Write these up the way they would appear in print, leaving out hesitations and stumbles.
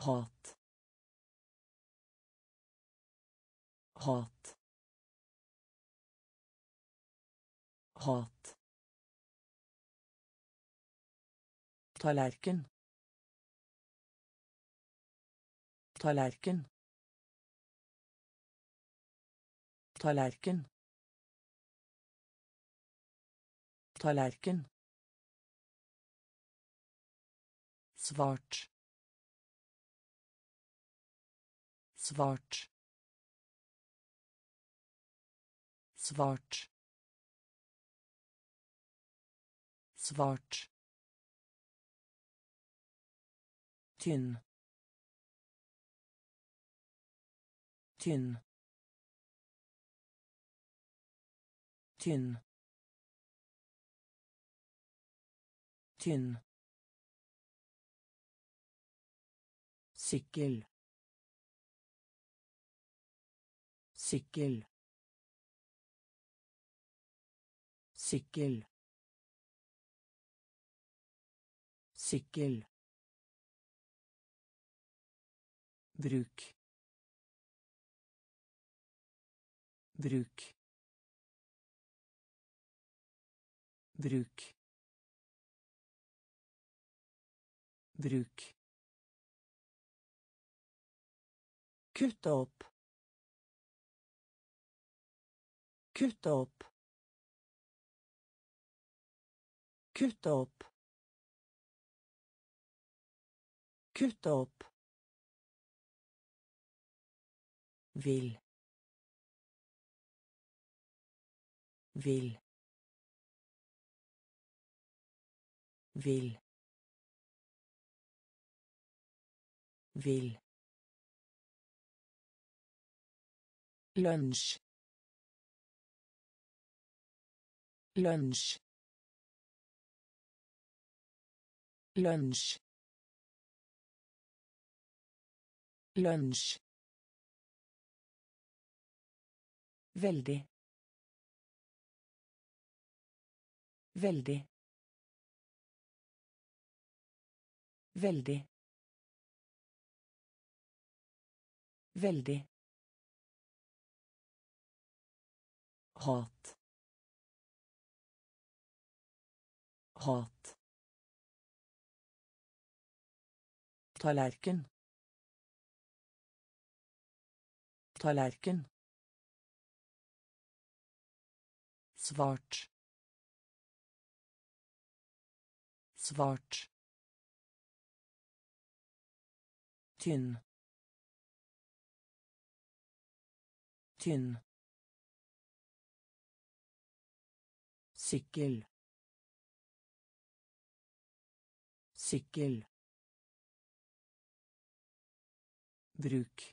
hat, hat, hat, tallerken, tallerken, tallerken, tallerken, svart, svart, svart, svart, tynn, tynn, tynn, tynn, sykkel, sykkel, sykkel, sykkel, bruk, bruk, bruk, bruk, kutte opp, kutte opp, kutte opp, kutte opp, vil, vil, vil, vil, lunsj, lunsj, lunsj, lunsj, veldig, veldig, veldig, veldig, hat, hat, tallerken, tallerken, svart, svart, tynn, tynn, sykkel, sykkel, bruk,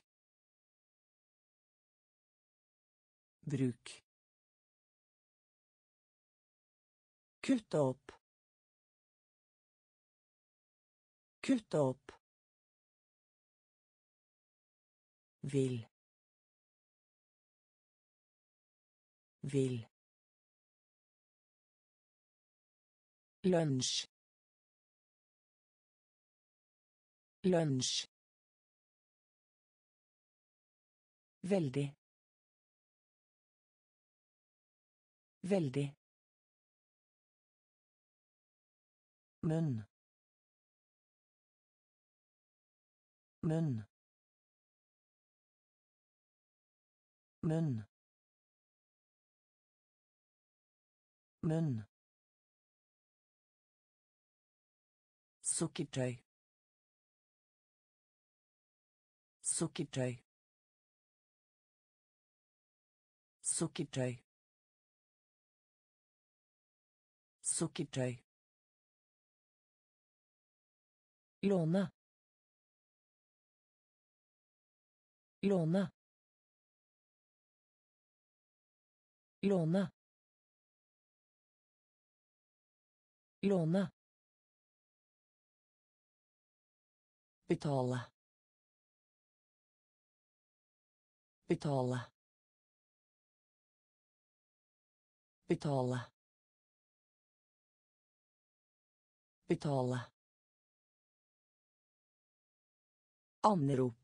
bruk, kutte opp, kutte opp, vil, vil, lunsj, lunsj, veldig, veldig, munn, munn, munn, munn, sukkertøy, sukkertøy, sukkertøy, sukkertøy, låne, låne, låne, låne, betale, betale, betale, betale, Anrop.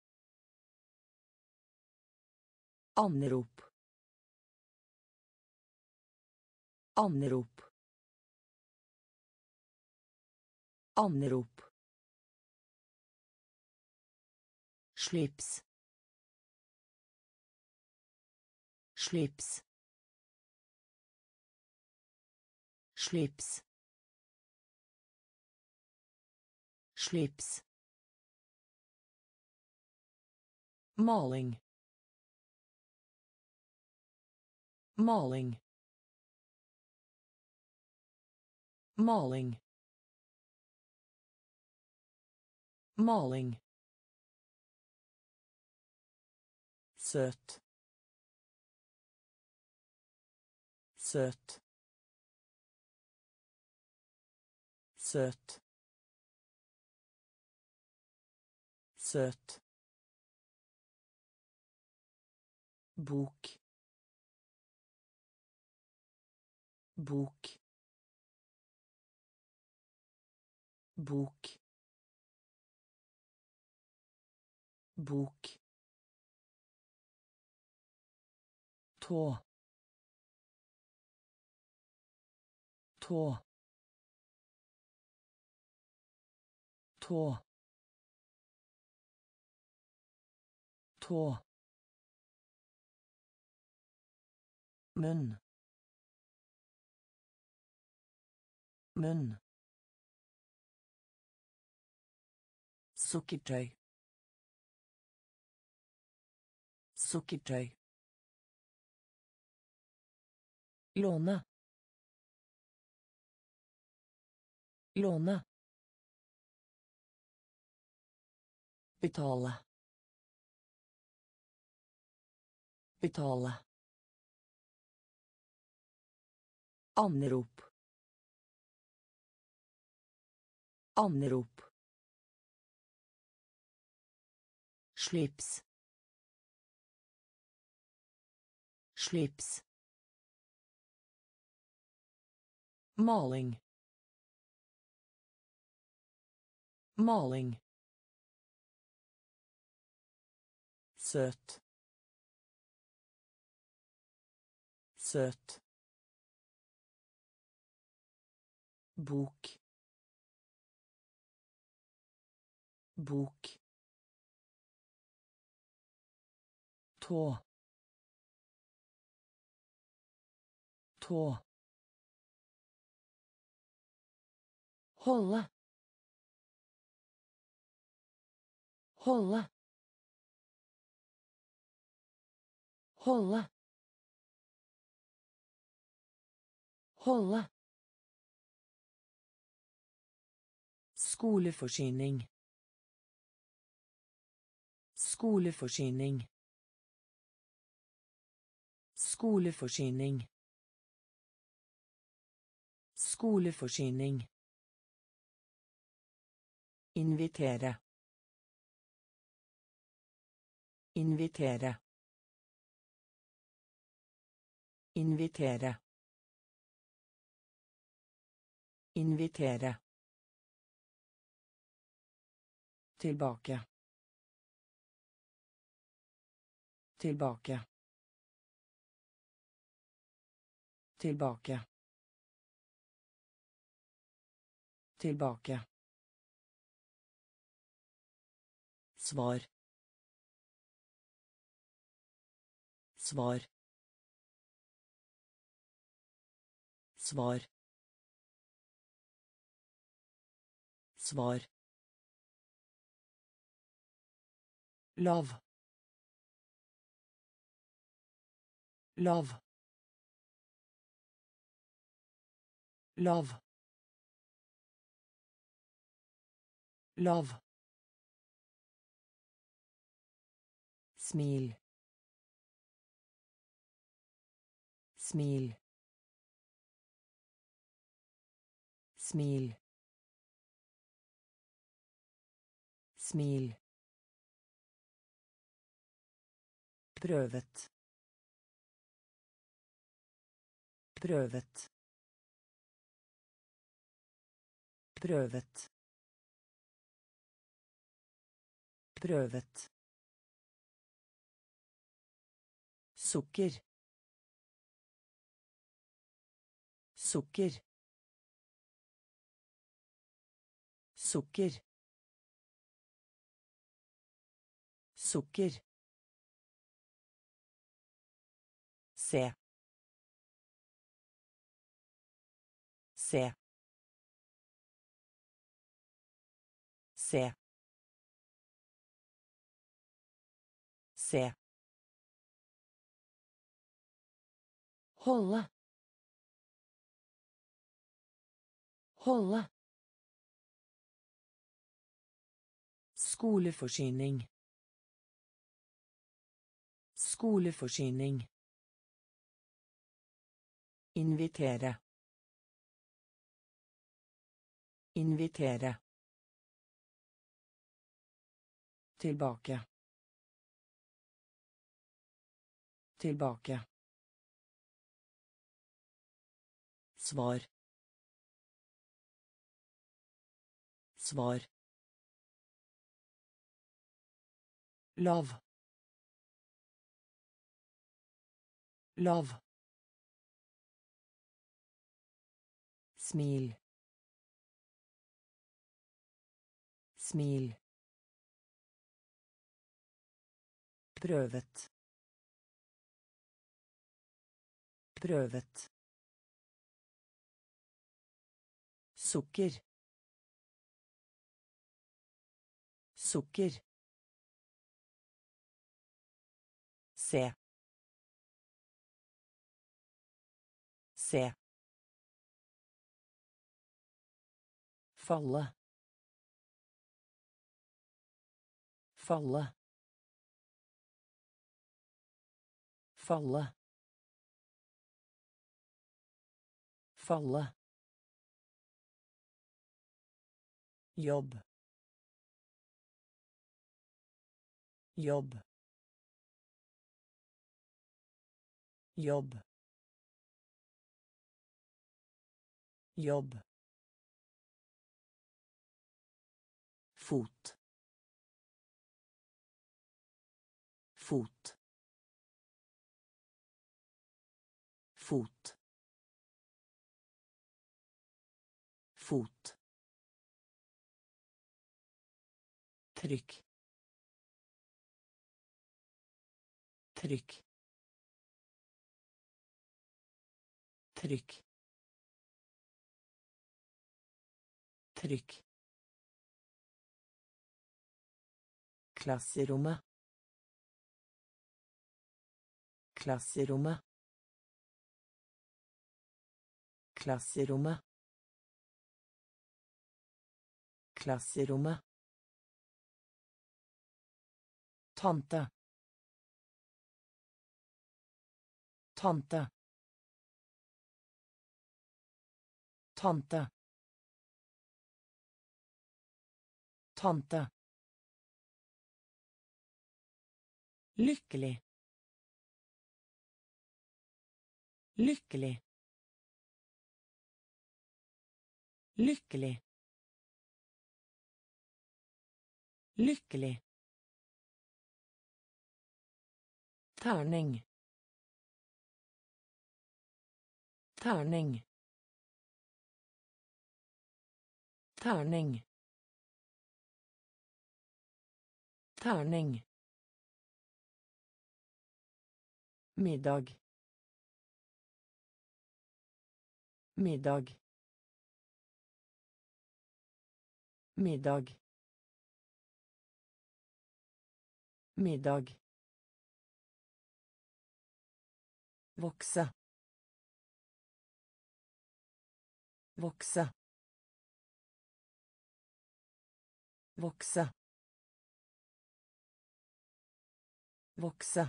Anrop. Anrop. Anrop. Slips. Slips. Slips. Slips. Maling. Maling. Maling. Maling. Søt. Søt. Søt. Søt. Bok. Bok. Bok. Bok. Tå. Tå. Tå. Tå. Munn. Munn. Sukkertøy. Sukkertøy. Låne. Låne. Betale. Betale. Anrop. Anrop. Slips. Slips. Maling. Maling. Søt. Søt. Bok. Bok. Tå. Tå. Holde. Holde. Holde. Holde. Skoleforsyning. Skoleforsyning. Skoleforsyning. Skoleforsyning. Invitere. Invitere. Invitere. Invitere. Tilbake. Tilbake. Tilbake. Tilbake. Svar. Svar. Svar. Svar. Lav. Lav. Lav. Lav. Smil. Smil. Smil. Smil. Prøvet. Prøvet. Prøvet. Prøvet. Sukker. Sukker. Sukker. Sukker. Se. Se. Se. Se. Holde. Holde. Skoleforsyning. Skoleforsyning. Invitere. Invitere. Tilbake. Tilbake. Svar. Svar. Lav. Lav. Smil. Smil. Prøvet. Prøvet. Sukker. Sukker. Se. Se. Falle. Falle. Falle. Falle. Jobb. Jobb. Jobb. Jobb. Fot. Fot. Fot. Fot. Trykk. Trykk. Trykk. Trykk. Klasserommet. Klasserommet. Klasserommet. Klasserommet. Tante. Tante. Tante. Tante. Lykkelig. Lykkelig. Lykkelig. Lykkelig. Terning. Terning. Terning. Terning. Middag. Middag. Middag. Middag. Vokse. Vokse. Vokse. Vokse.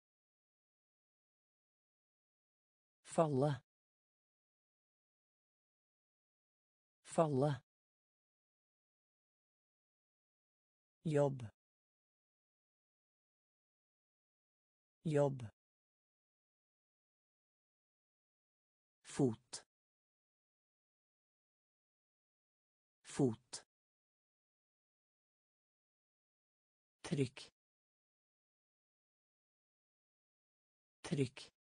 Falle. Falle. Jobb. Jobb. Fot. Fot. Trykk. Trykk.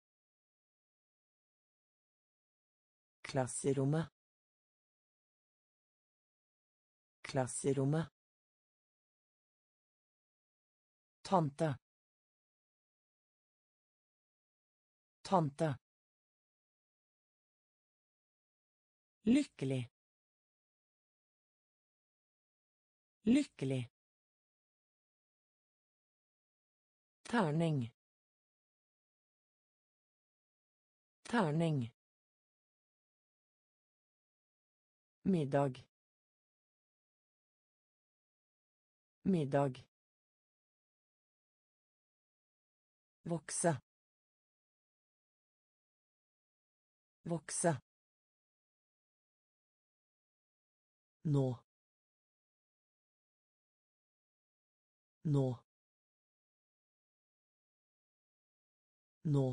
Klasserommet. Klasserommet. Tante. Tante. Lykkelig. Lykkelig. Terning. Terning. Middag. Middag. Vokse. Vokse. Nå. Nå. Nå.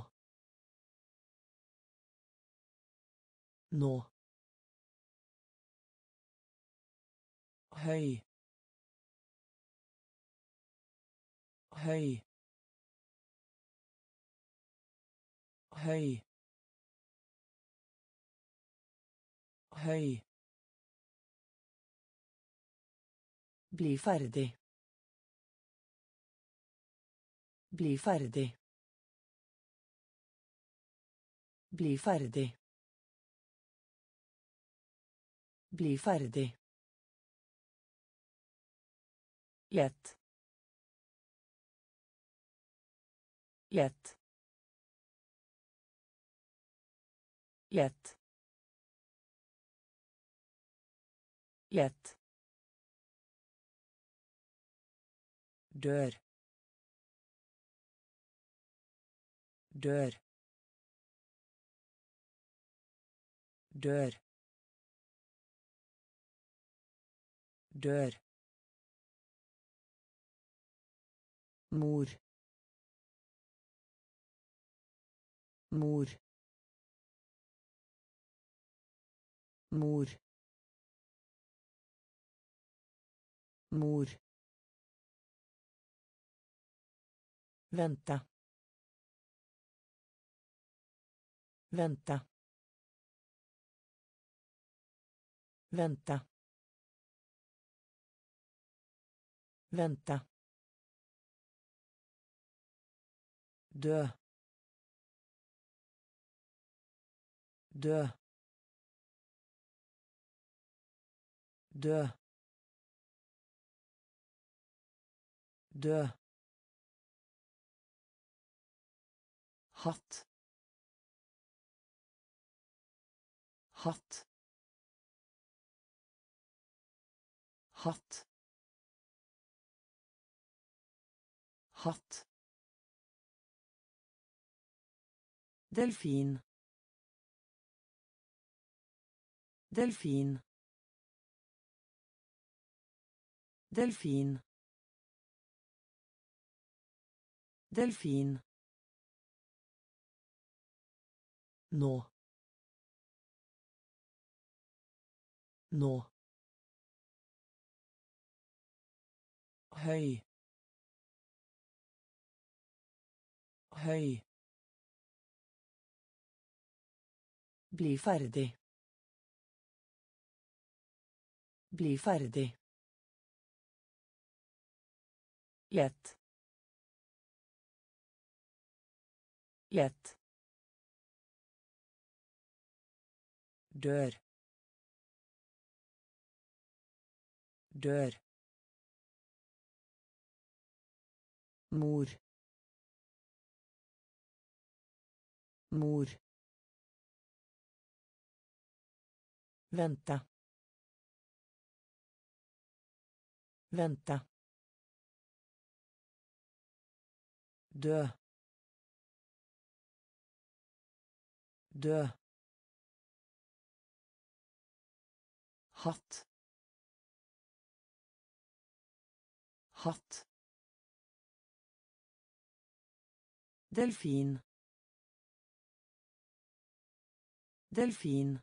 Nå. Høy. Høy. Høy. Høy. Bli ferdig. Bli ferdig. Bli ferdig. Bli ferdig. Lett. Lett. Lett. Lett. Dør. Dør. Dør. Dør. Mor. Mor. Mor. Mor. Vente. Vente. Vente. Vente. Dø. Dø. Dø. Dø. Hatt. Hatt. Hatt. Hatt. Delfin. Delfin. Delfin. Delfin. Nå. Nå. Høy. Høy. Bli ferdig. Bli ferdig. Lett. Lett. Dør. Dør. Mor. Mor. Vente. Vente. Dø. Dø. Hatt. Hatt. Delfin. Delfin.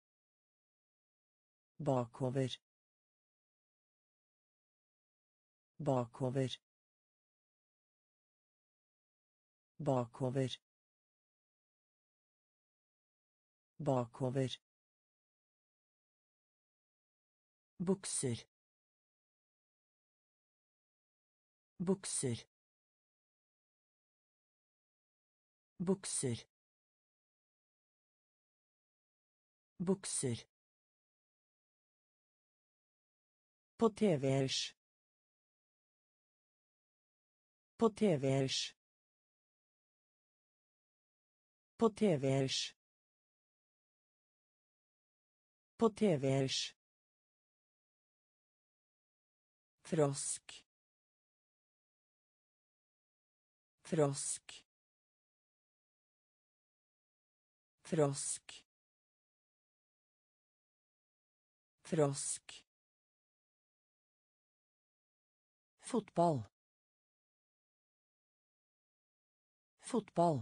Bakover. bakover, bakover, bakover, bukser, bukser, bukser, bukser. På TV-ers. På TV-ers. På TV-ers. På TV-ers. Frosk. Frosk. Frosk. Frosk. Fotball. Fotball.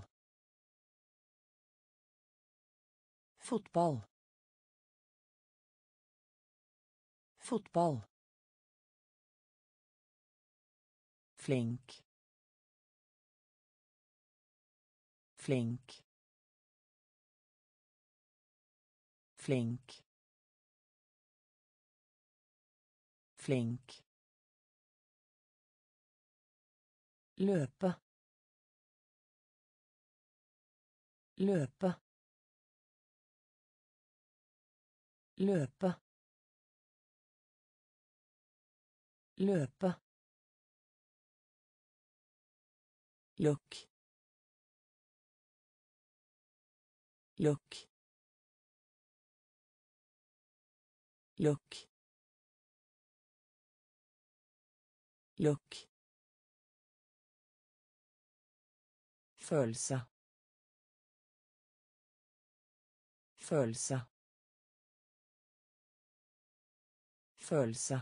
Fotball. Fotball. Flink. Flink. Flink. Flink. Løpe. Løpe. Løpe. Løpe. Lukk. Lukk. Lukk. Lukk. Følelse. Følelse. Følelse.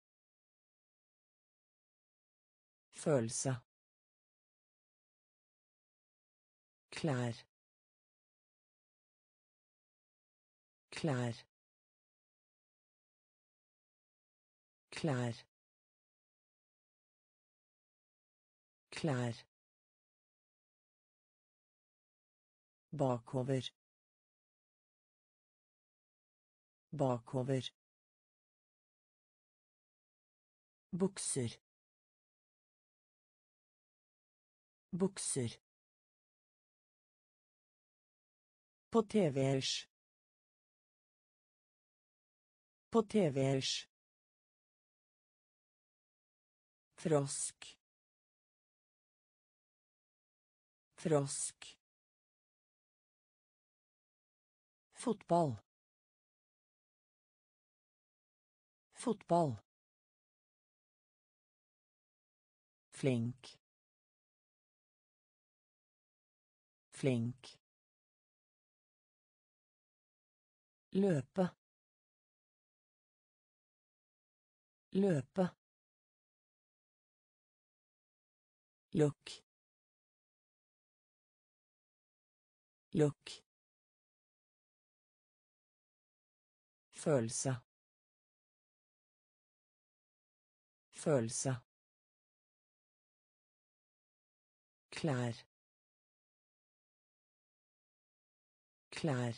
Følelse. Klær. Klær. Klær. Klær. Bakover. Bakover. Bukser. Bukser. På TV-ers. På TV-ers. Frosk. Frosk. Fotball. Fotball. Flink. Flink. Løpe. Løpe. Lukk. Lukk. Følelse. Følelse. Klær. Klær.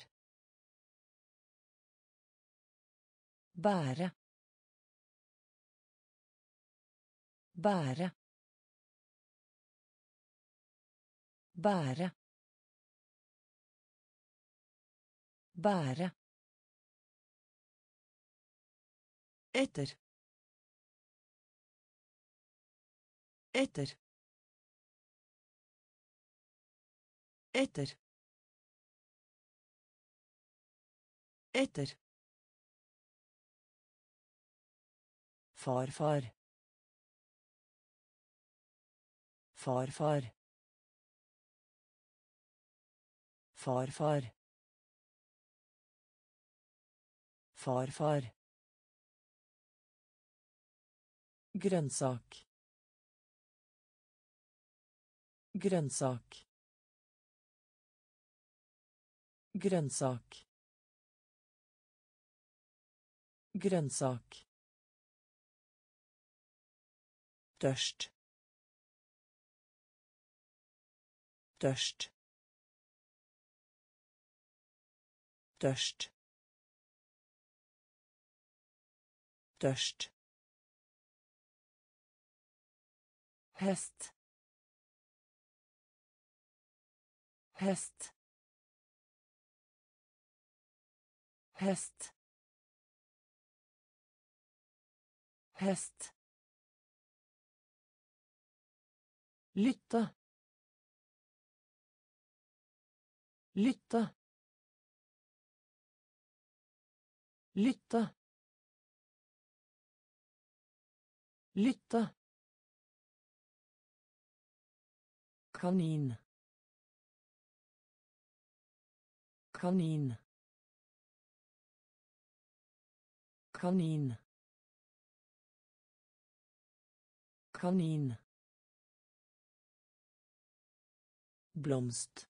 Bære. Bære. Bære. Bære. Etter. Etter. Etter. Etter. Farfar. Farfar. Farfar. Farfar. Grønnsak. Grønnsak. Grønnsak. Grønnsak. Tørst. Tørst. Tørst. Tørst. Hest. Hest. Hest. Hest. Lytte. Lytte. Lytte. Lytte. Kanin. Kanin. Kanin. Kanin. Blomst.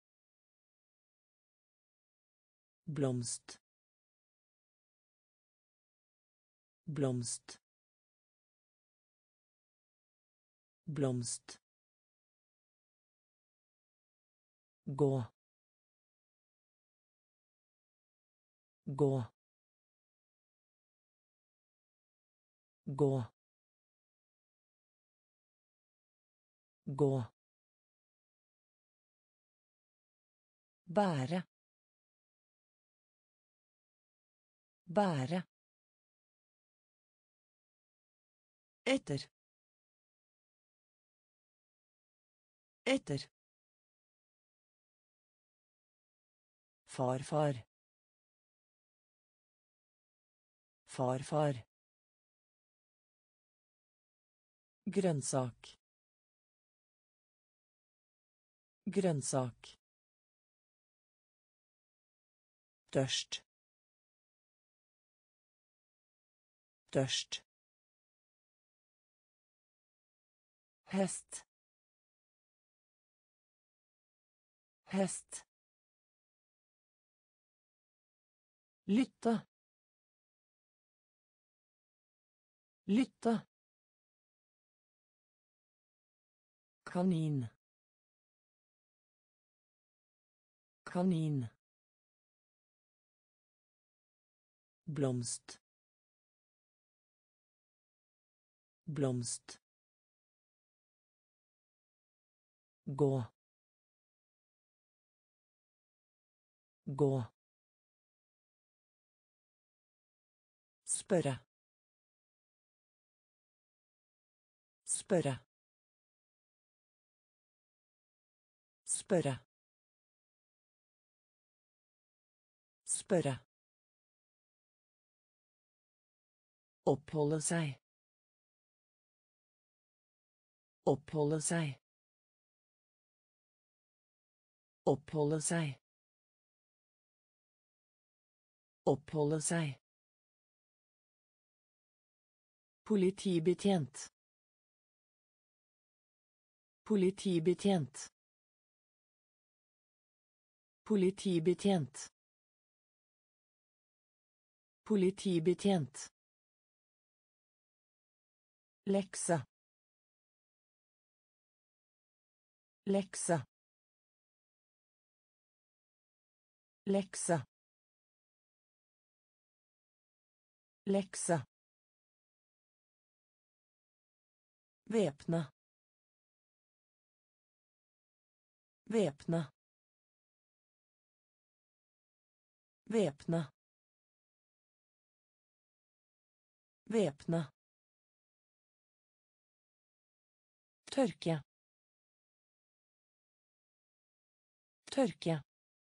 Blomst. Blomst. Blomst. Gå. Gå. Gå. Gå. Bære. Bære. Etter. Etter. Farfar. Farfar. Grønnsak. Grønnsak. Tørst. Tørst. Hest. Hest. Lytte. Lytte. Kanin. Kanin. Blomst. Blomst. Gå. Gå. Spørre. Spørre. Spørre. Spørre. Oppholde seg. Oppholde seg. Oppholde seg. Oppholde seg. Politibetjent. Politibetjent. Politibetjent. Politibetjent. Lekse. Lekse. Lekse. Lekse. Væpne. Væpne. Væpne. Væpne. Tørke. Tørke.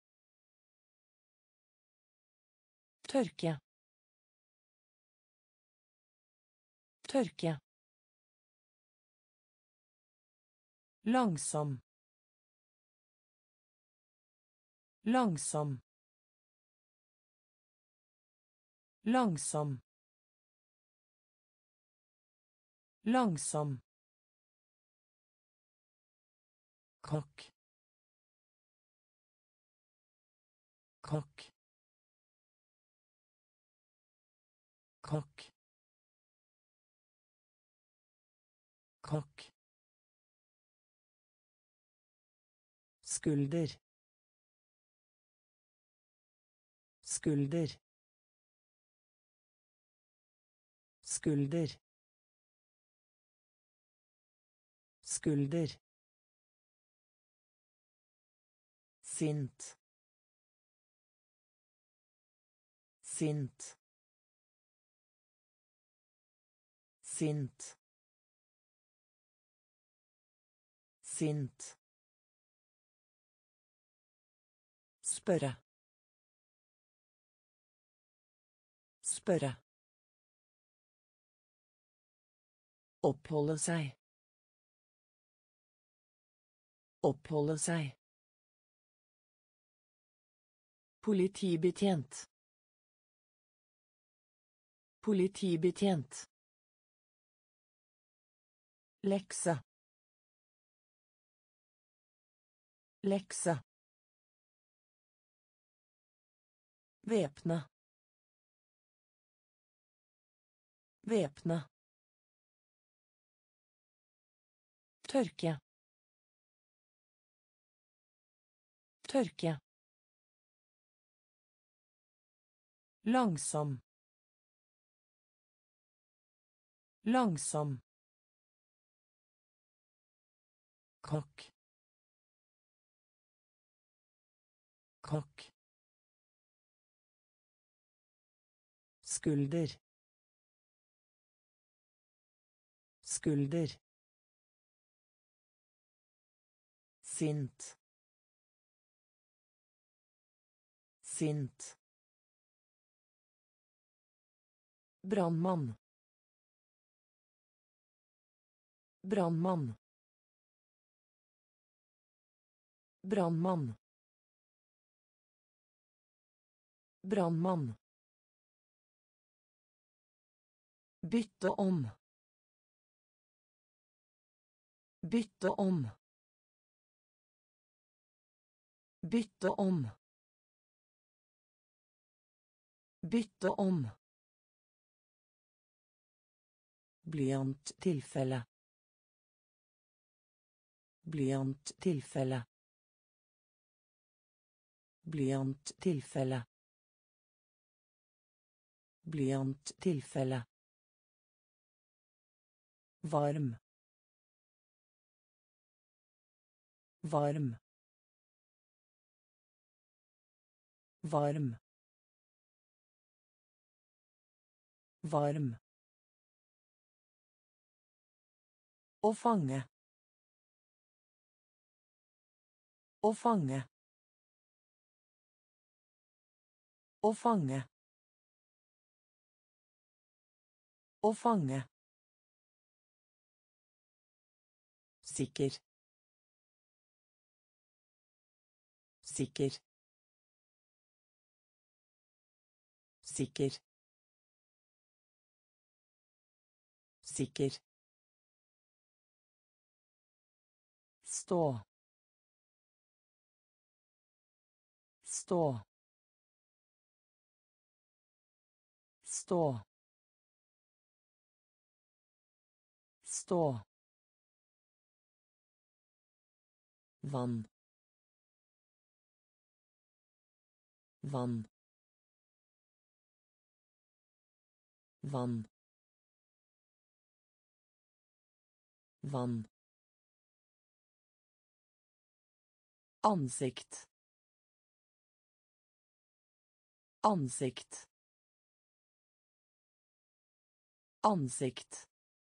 Tørke. Tørke. Langsom. Langsom. Langsom. Langsom. Kokk. Kokk. Kokk. kokk, skulder, skulder, skulder, skulder, sint, sint, sint, sint, spørre, spørre, oppholde seg, oppholde seg, politibetjent, politibetjent, lekse, lekse, væpne, væpne, tørke, tørke, langsom, langsom, kokk, kokk, skulder, skulder, sint, sint, brannmann, brannmann, brannmann, brannmann, bytte om, bytte om, bytte om, bytte om, blyanttilfelle, blyanttilfelle, blyanttilfelle, blyanttilfelle, varm, varm, varm, varm, å fange, å fange, å fange, å fange, sikker, sikker, sikker, sikker, stå, stå, stå, stå, vann, vann, vann, vann, ansikt, ansikt, ansikt,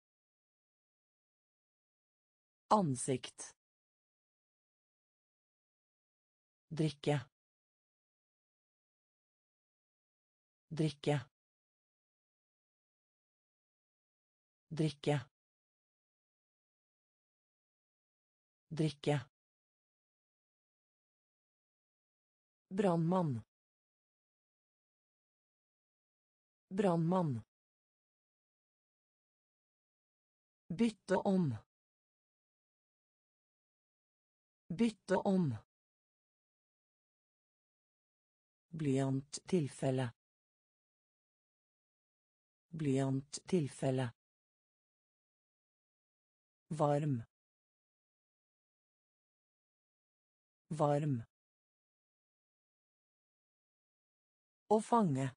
ansikt, drikke, drikke, drikke, drikke, brannmann, brannmann, bytte om, bytte om, blyanttilfelle, blyanttilfelle, Varm. Varm. Å fange.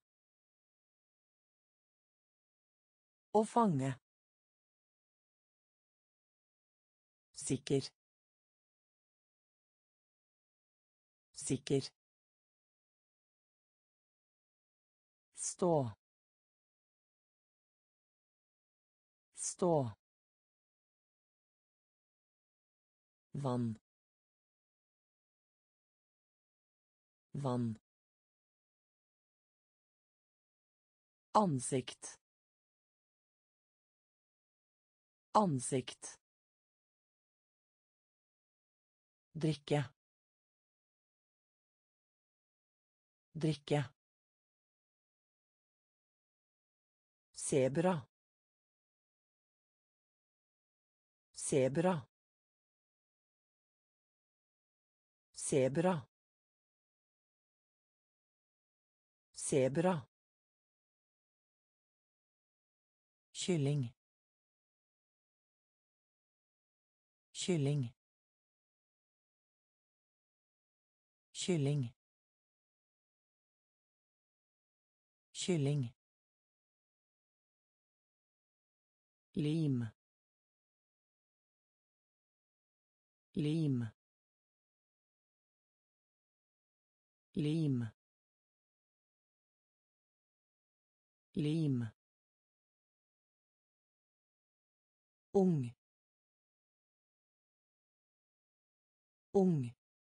Å fange. Sikker. Sikker. Stå. Stå. Vann. Vann. Ansikt. Ansikt. Drikke. Drikke. Sebra. Sebra. Sebra. Sebra. Kylling. Kylling. Kylling. Kylling. Lim. Lim. Lim. Lim. Ung. Ung.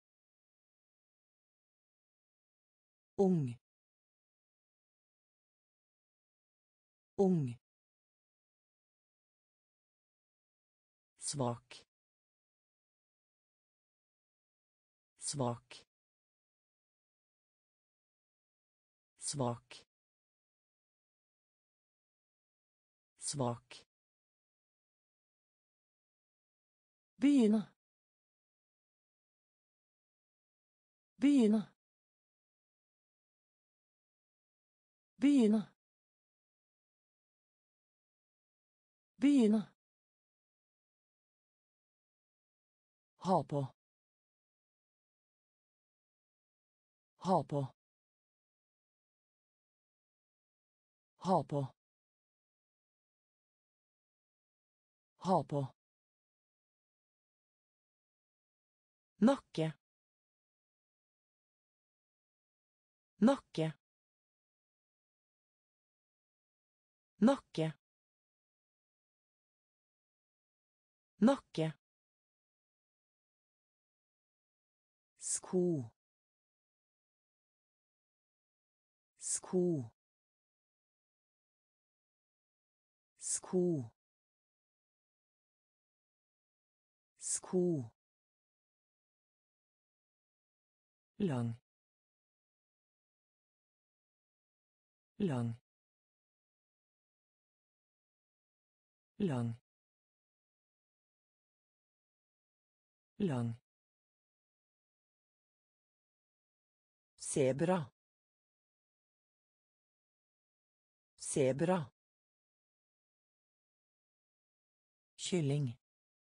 Ung. Ung. Svak. Svak. Svak. Svak. Begynne. Begynne. Begynne. Begynne. Ha på. Ha på. Ha på. Ha på. Nakke. Nakke. Nakke. Nakke. Sko. Sko. Sko. Sko. Lang. Lang. Lang. Lang. Sebra. Sebra. Kylling.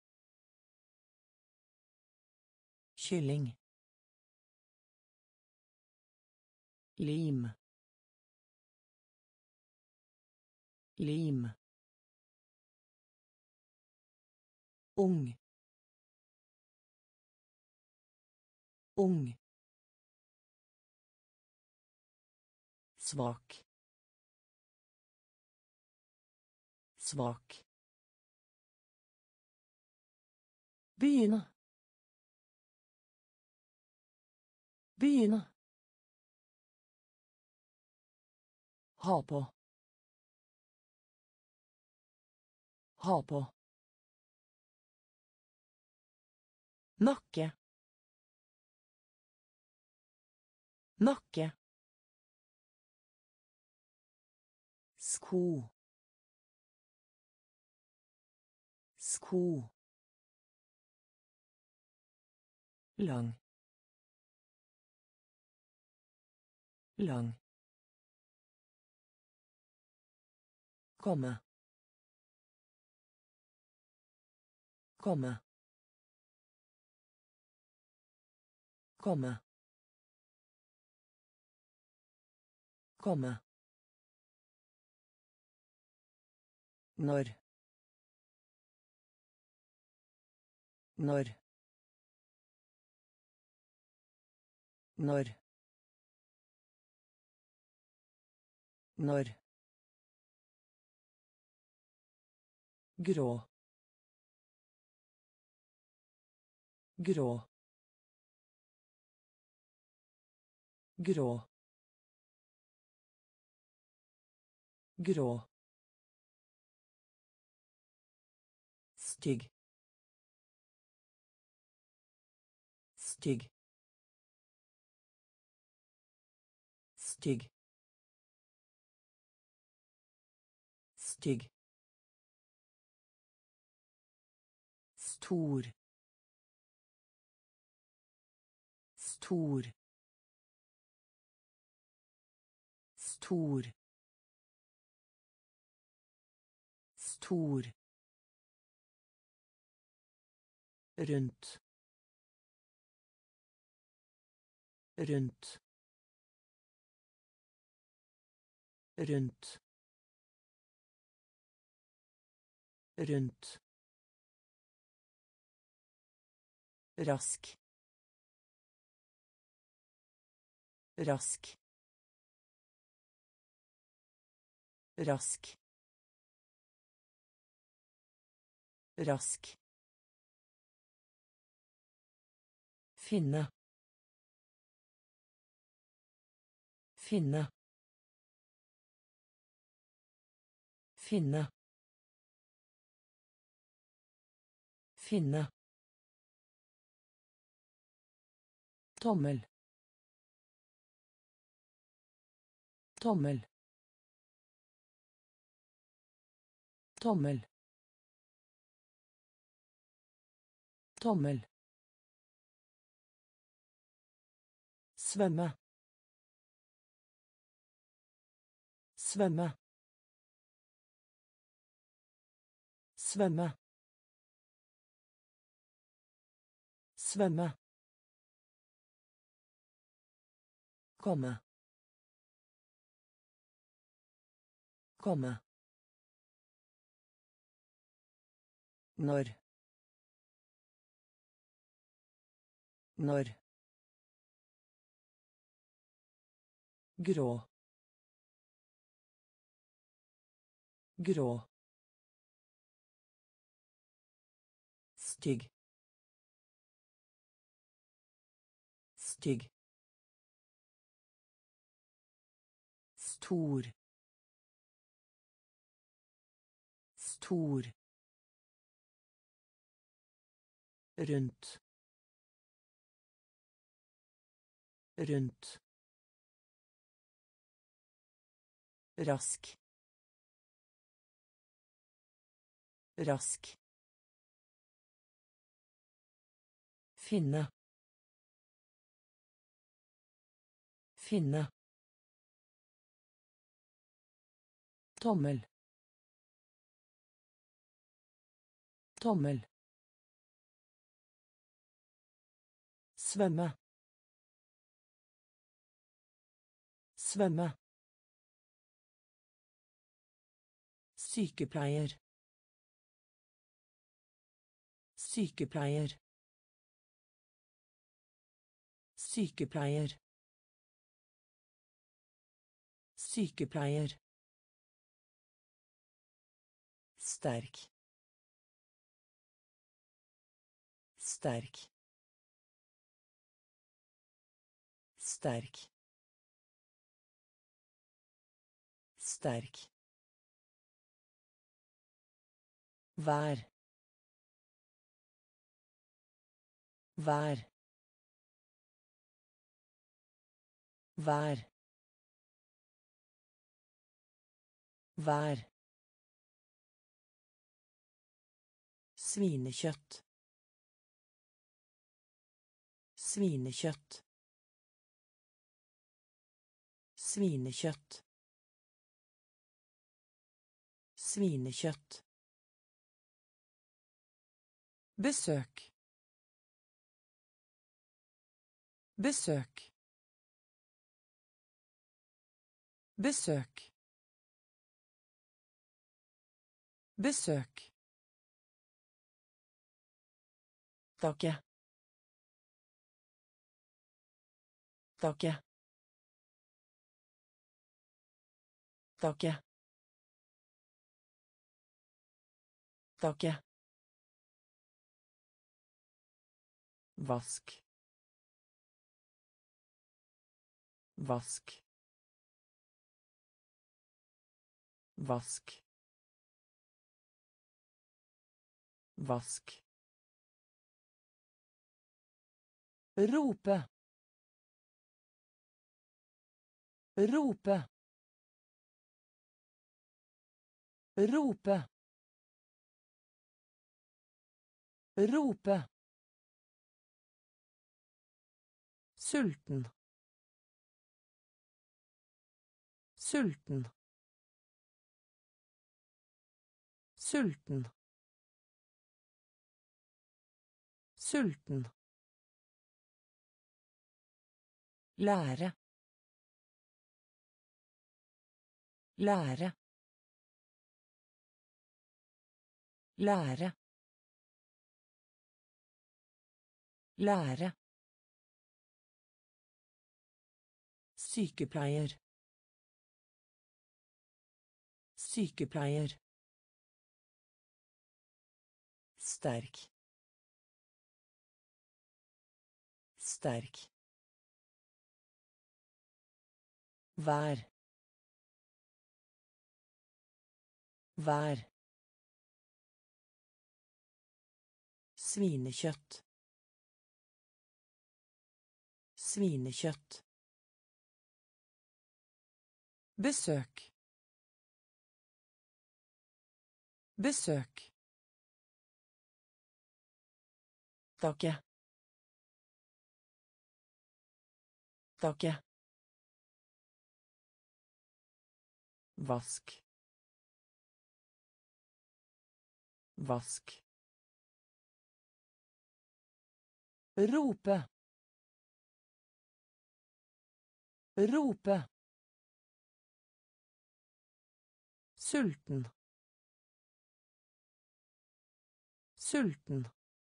Kylling. Lim. Lim. Ung. Ung. Svak. Svak. Begynne. Begynne. Ha på. Ha på. Nakke. Nakke. Sko. Sko. Lang. Lang. Komme. Komme. Komme. Komme. Når. Når. Når. Når. Grå. Grå. Grå. Grå. Stygg. Stygg. Stygg. Stygg. Stor. Stor. Stor. Stor. Rundt. Rundt. Rundt. Rundt. Rask. Rask. Rask. Rask. Finne. Finne. Finne. Finne. Tommel. Tommel. Tommel. Tommel. Svømme. Svømme. Svømme. Svømme. Komme. Komme. Når. Når. Grå. Grå. Stygg. Stygg. Stor. Stor. Rundt. Rundt. Rask. Rask. Finne. Finne. Tommel. Tommel. Svømme. Svømme. Sykepleier. Sykepleier. Sykepleier. Sykepleier. Sterk. Sterk. Sterk. Sterk. Vær. Vær. Vær. Vær. Svinekjøtt. Svinekjøtt. Svinekjøtt. Svinekjøtt. Besøk. Besøk. Besøk. Besøk. Takke. Takke. Takke. Takke. Vask. Vask. Vask. Vask. Rope. Rope. Rope. Rope. Sulten. Sulten. Sulten. Sulten. Lære. Lære. Lære. Lære. Sykepleier. Sykepleier. Sterk. Sterk. Vær. Vær. Svinekjøtt. Svinekjøtt. Besøk. Besøk. Takke. Takke. Vask. Vask. Rope. Rope. Sulten. Sulten.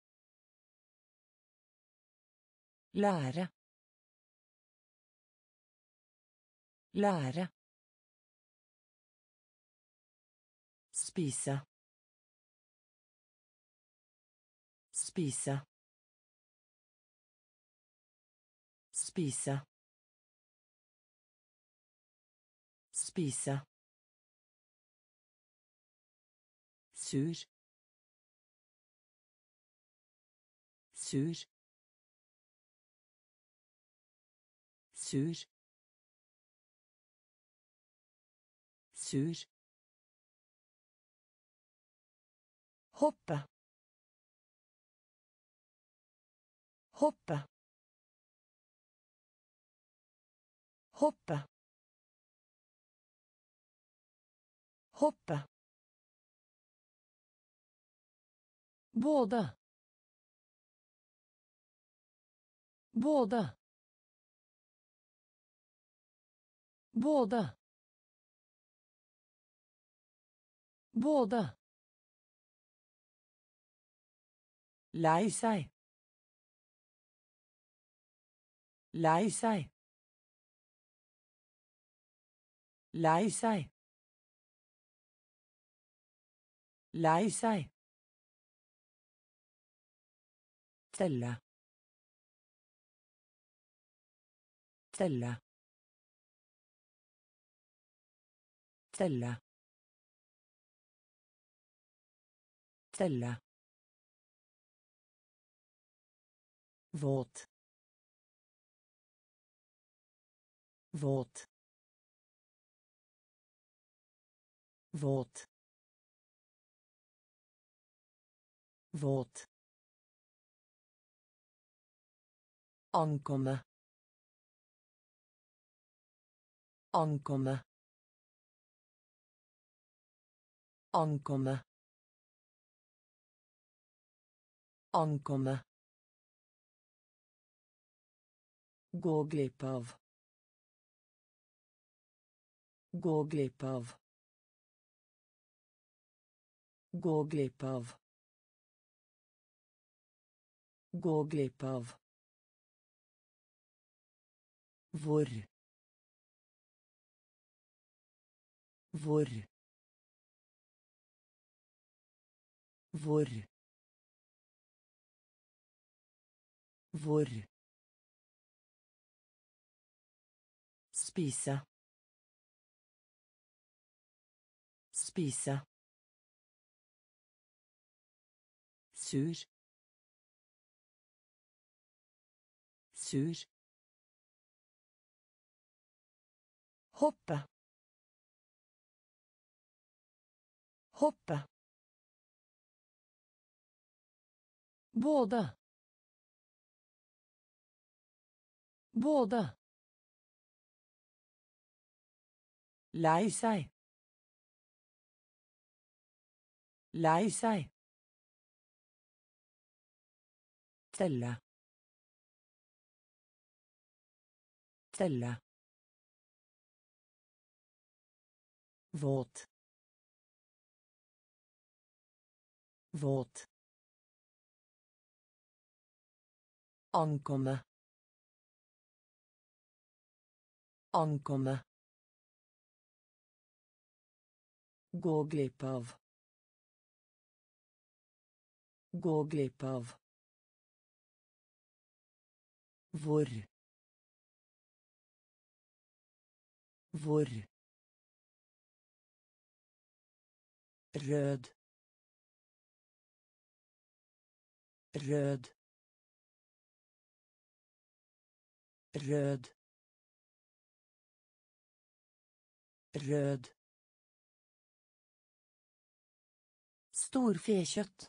Lære. Lære. Spise. Spise. Spise. Spise. Sur. Sur. Sur. Sur. Hoppe. Hoppe. Hoppe. Hoppe. Både. Både. Både. Både. Lei seg. Lei seg. Lei seg. Lei seg. Telle. Telle. Telle. Telle. Våt. Våt. Våt. Våt. Ankomme. Ankomme. Ankomme. Ankomme. Gå glipp av. Gå glipp av. Gå glipp av. Gå glipp av. Hvor. Hvor. Hvor. Hvor. Spise. Spise. Sur. Sur. Hoppe. Hoppe. Både. Både. Lei seg. Lei seg. Telle. Telle. Våt. Våt. Ankomme. Ankomme. Gå glipp av. Gå glipp av. Hvor. Hvor. Rød. Rød. Rød. Rød. Storfekjøtt.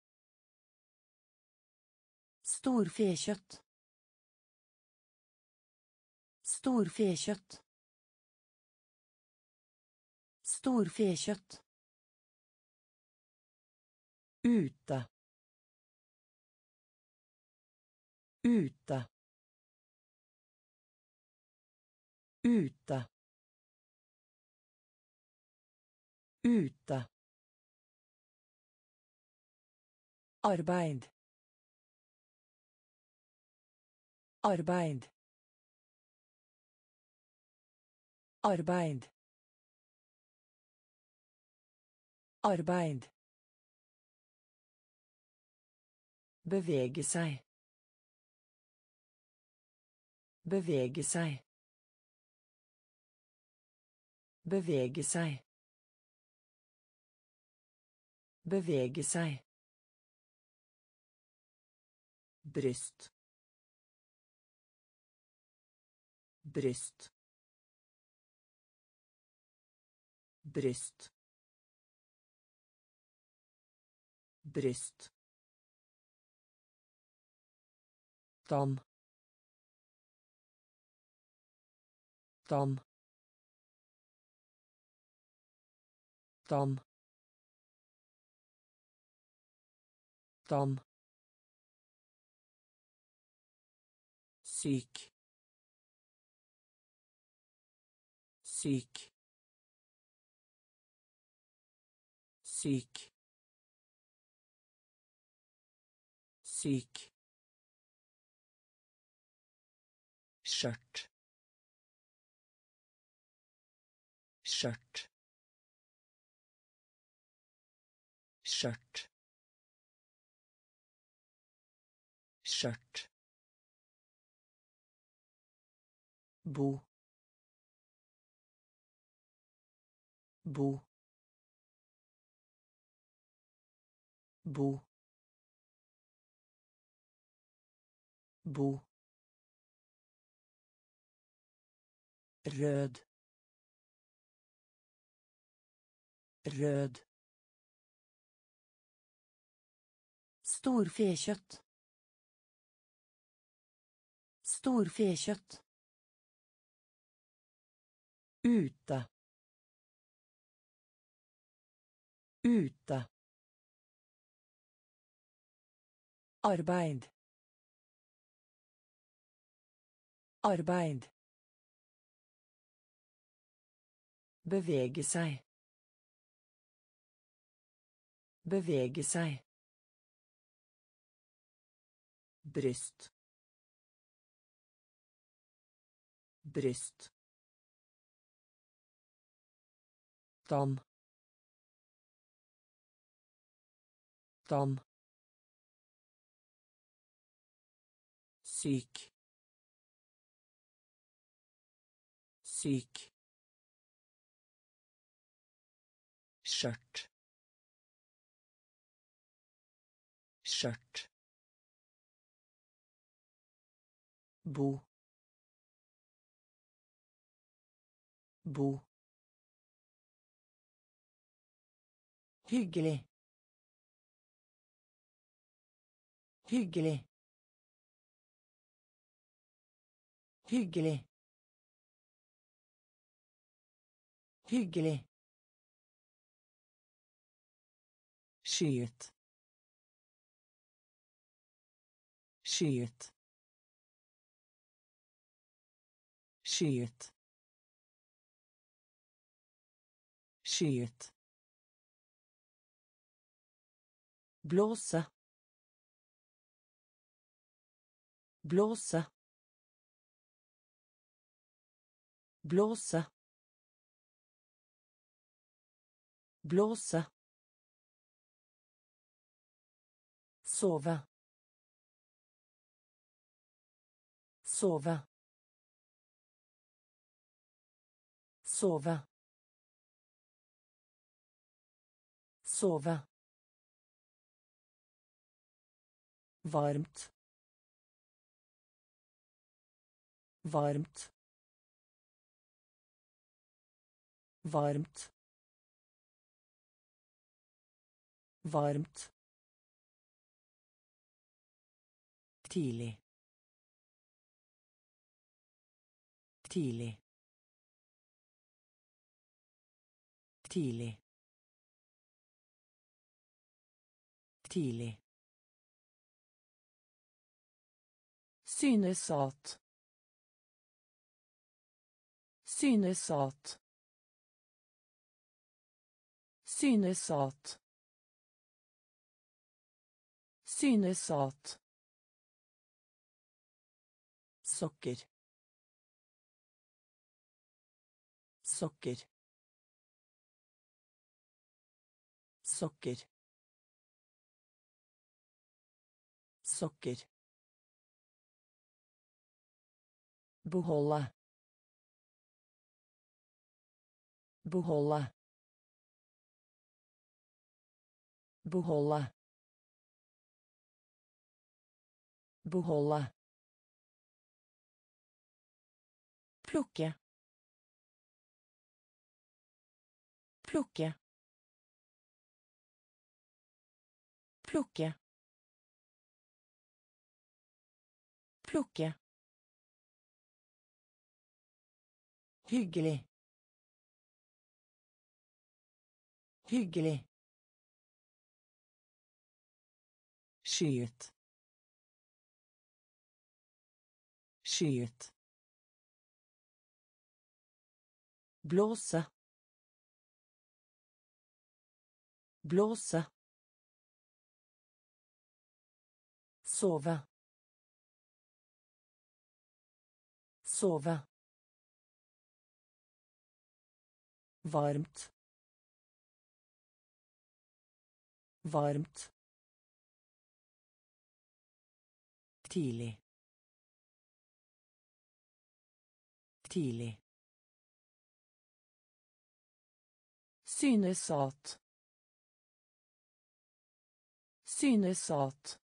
Storfekjøtt. Storfekjøtt. Storfekjøtt. Ute. Ute. Ute. Ute. Arbeid. Arbeid. Arbeid. Arbeid. Bevege seg. Bevege seg. Bevege seg. Bevege seg. Bryst. Bryst. Bryst. Bryst. Dam. Dam. Dam. Dam. Syk. Syk. Syk. Syk. Skjørt. Skjørt. Skjørt. Skjørt. Bo. Bo. Bo. Bo. Rød. Rød. Storfekjøtt. Storfekjøtt. Ute. Ute. Arbeid. Arbeid. Bevege seg. Bevege seg. Bryst. Bryst. Dam. Dam. Syk. Syk. Skjørt. Skjørt. Bo. Bo. Hyggelig. Hyggelig. Hyggelig. Hyggelig. Skyet. Skyet. Skyet. Skyet. Blåse. Blåse. Blåse. Blåse. Sove. Sove. Sove. Sove. Varmt. Varmt. Varmt. Varmt. Tidlig. Tidlig. Tidlig. Tidlig. Synes at. Synes at. Synes at. Synes at. Sokker. Sokker. Sokker. Sokker. Beholde. Beholde. Beholde. Beholde. Plukke. Plukke. Plukke. Plukke. Hyggelig. Hyggelig. Skyet. Skyet. Blåse. Blåse. Sove. Sove. Varmt. Varmt. Tidlig. Tidlig. Synes at. Synes at.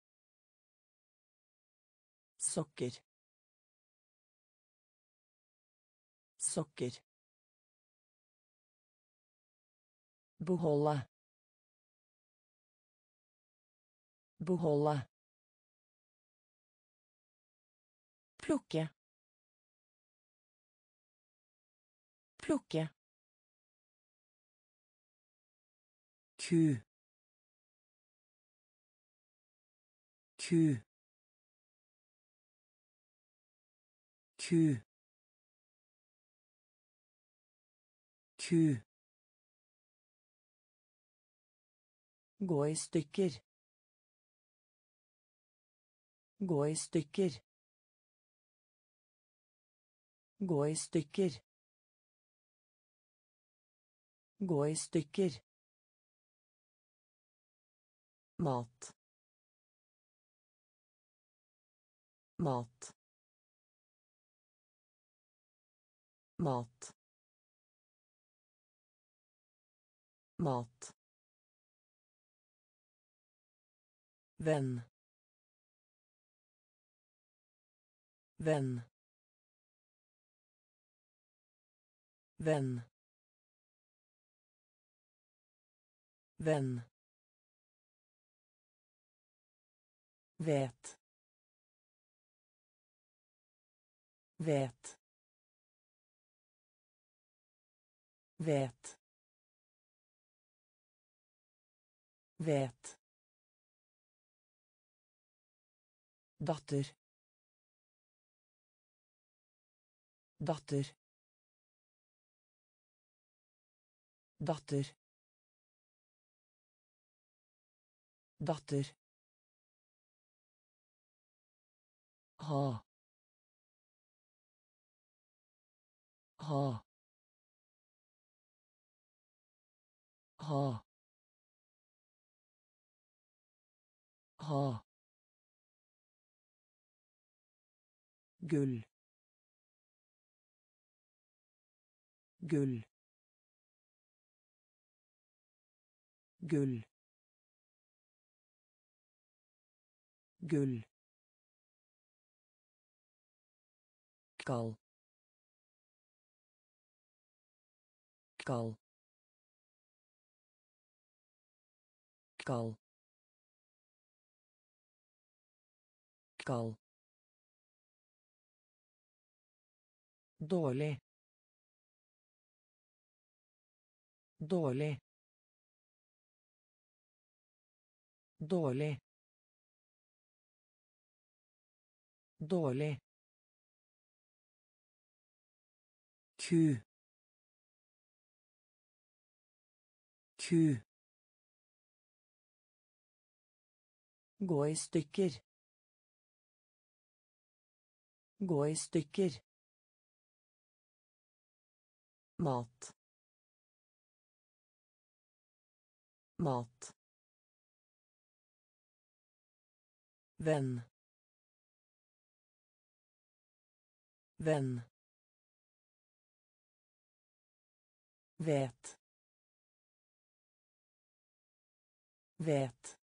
Sokker. Sokker. Beholde. Beholde. Plukke. Plukke. Ku. ku ku ku gå i stykker gå i stykker gå i stykker gå i stykker mat mat mat mat venn venn venn venn vet vet vet vet datter datter datter datter ha ha ha ha gull gull gull gull kald kald kald kald dårlig dårlig dårlig dårlig ku ku gå i stykker gå i stykker mat mat venn venn vet vet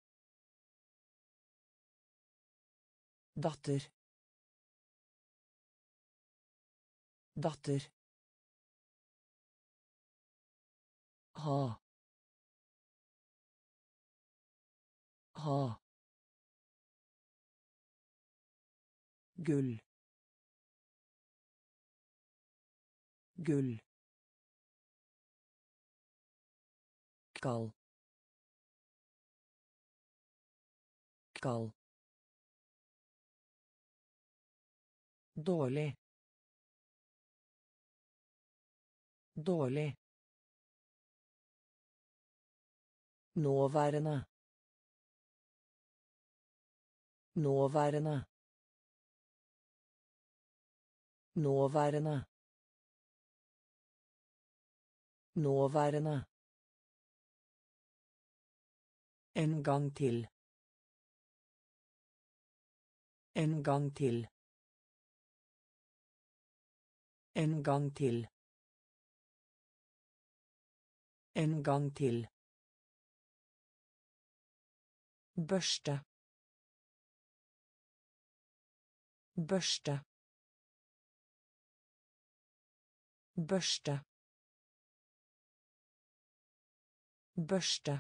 datter datter ha ha gull gull kald kald dårlig dårlig nåværende nåværende nåværende nåværende en gang til en gang til en gang til en gang til børste børste børste børste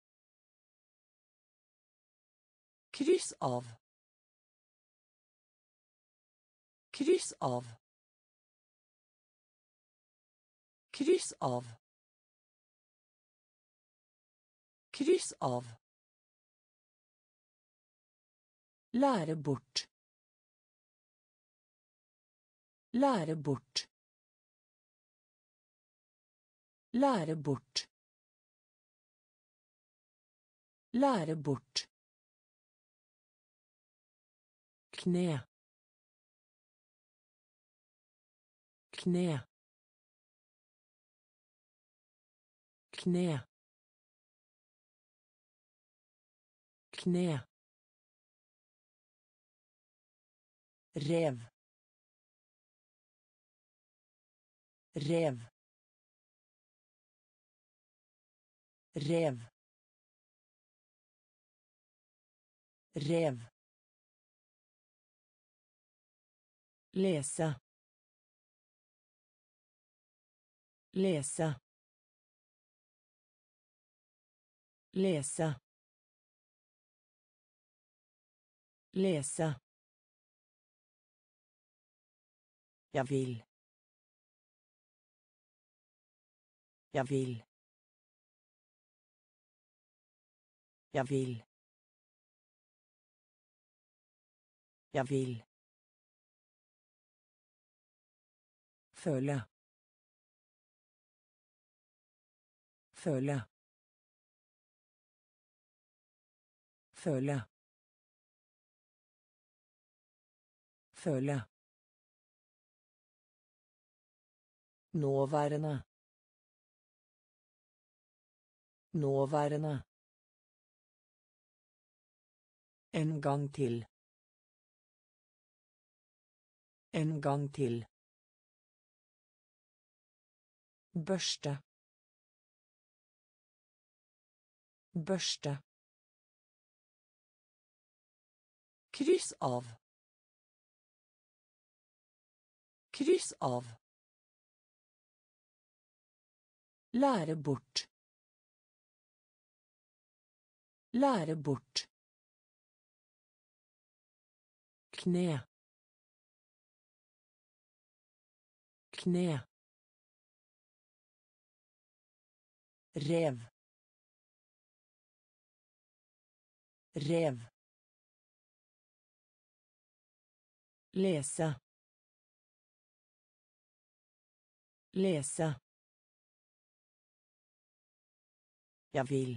kryss av kryss av kryss av kryss av Lære bort. Lære bort. Lære bort. Lære bort. Kne. Kne. Kne. Kne. Rev. Rev. Rev. Rev. Lese. Lese. Lese. Lese. Jeg vil. Jeg vil. Jeg vil. Jeg vil. Føle. Føle. Føle. Føle. Nåværende. Nåværende. En gang til. En gang til. Børste. Børste. Kryss av. Kryss av. Lære bort. Lære bort. Kne. Kne. Rev. Rev. Lese. Lese. Jeg vil.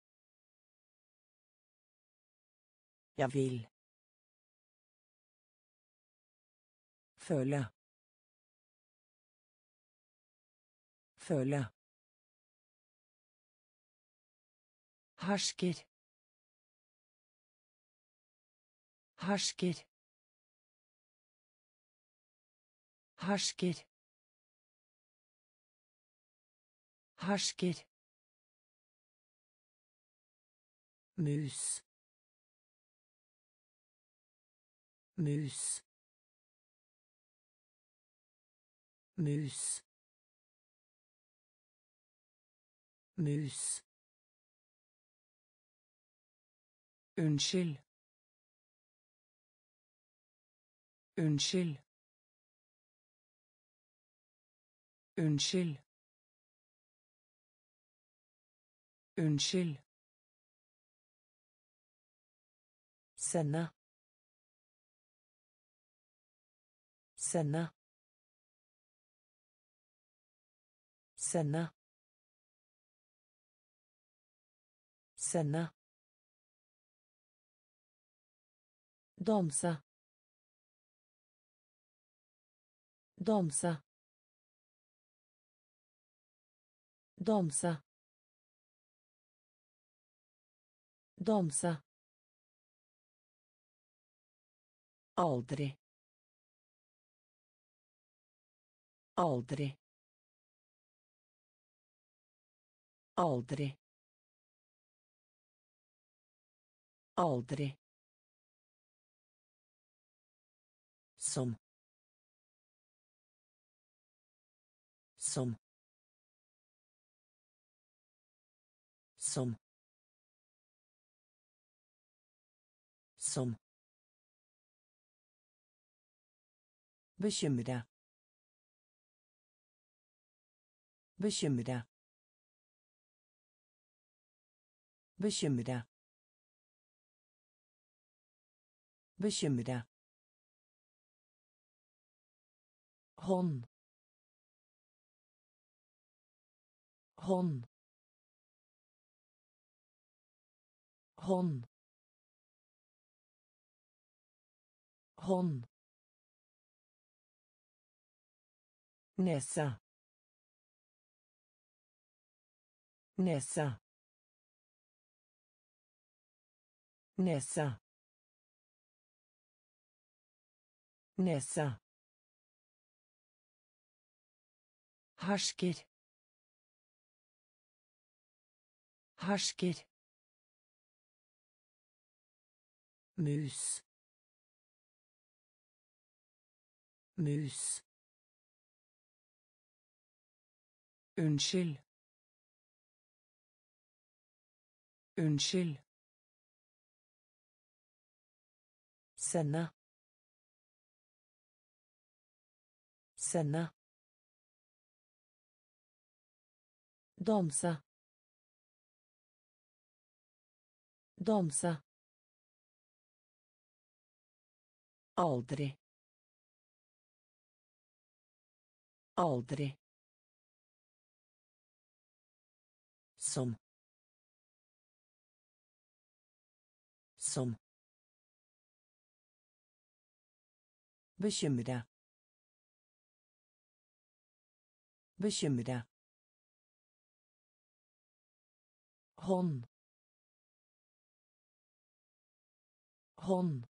Jeg vil. Føle. Føle. Hersker. Hersker. Hersker. Hersker. Mus. Mus. Mus. Mus. Unnskyld. Unnskyld. Unnskyld. Unnskyld. Sende. Sende. Sende. Sende. Danse. Danse. Danse. Danse. Aldri. Aldri. Aldri. Aldri. Som. Som. Som. Som. Bekymre. Bekymre. Bekymre. Bekymre. Hånd. Hånd. Hånd. Hånd. Nese. Nese. Nese. Nese. Hersker. Hersker. Mus. Mus. Unnskyld. Unnskyld. Sende. Sende. Danse. Danse. Aldri. Aldri. Som. Som. Bekymre. Bekymre. Hånd. Hånd.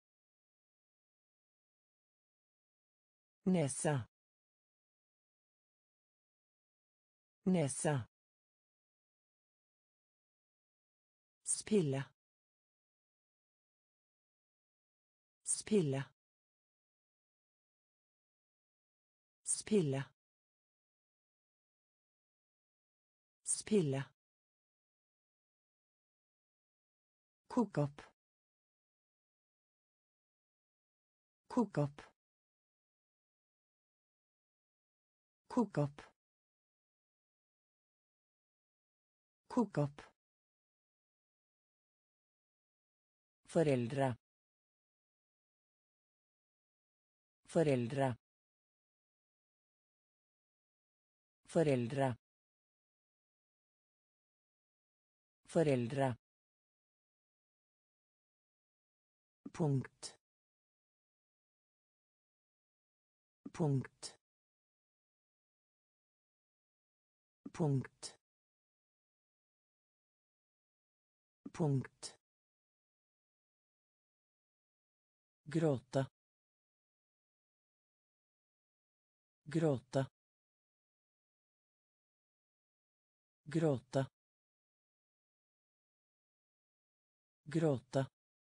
Nese. Nese. Spille. Spille. Spille. Spille. Koke opp. Koke opp. Koke opp. Koke opp. Foreldre. Foreldre. Foreldre. Foreldre. Punkt. Punkt. Punkt. Punkt. Gråte. Gråte. Gråte. Gråte.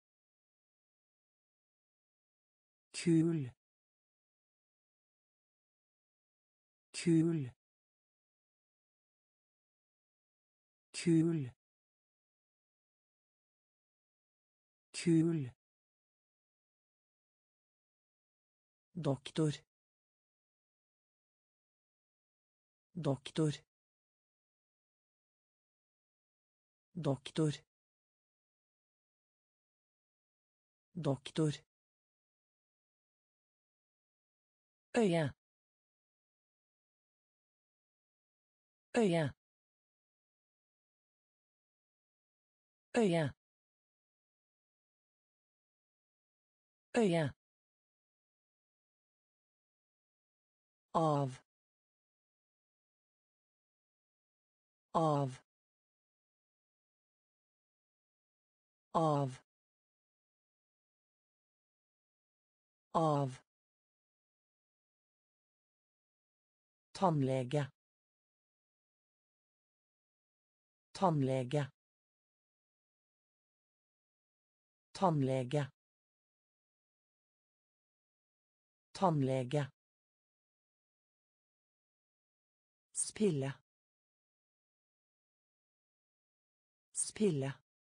Kul. Kul. Kul. Kul. Doktor. Doktor. Doktor. Doktor. Øye. Øye. Øye. Øye. Av. Av. Av. Av. Tannlege. Tannlege. Tannlege. Tannlege. Spille. Spille.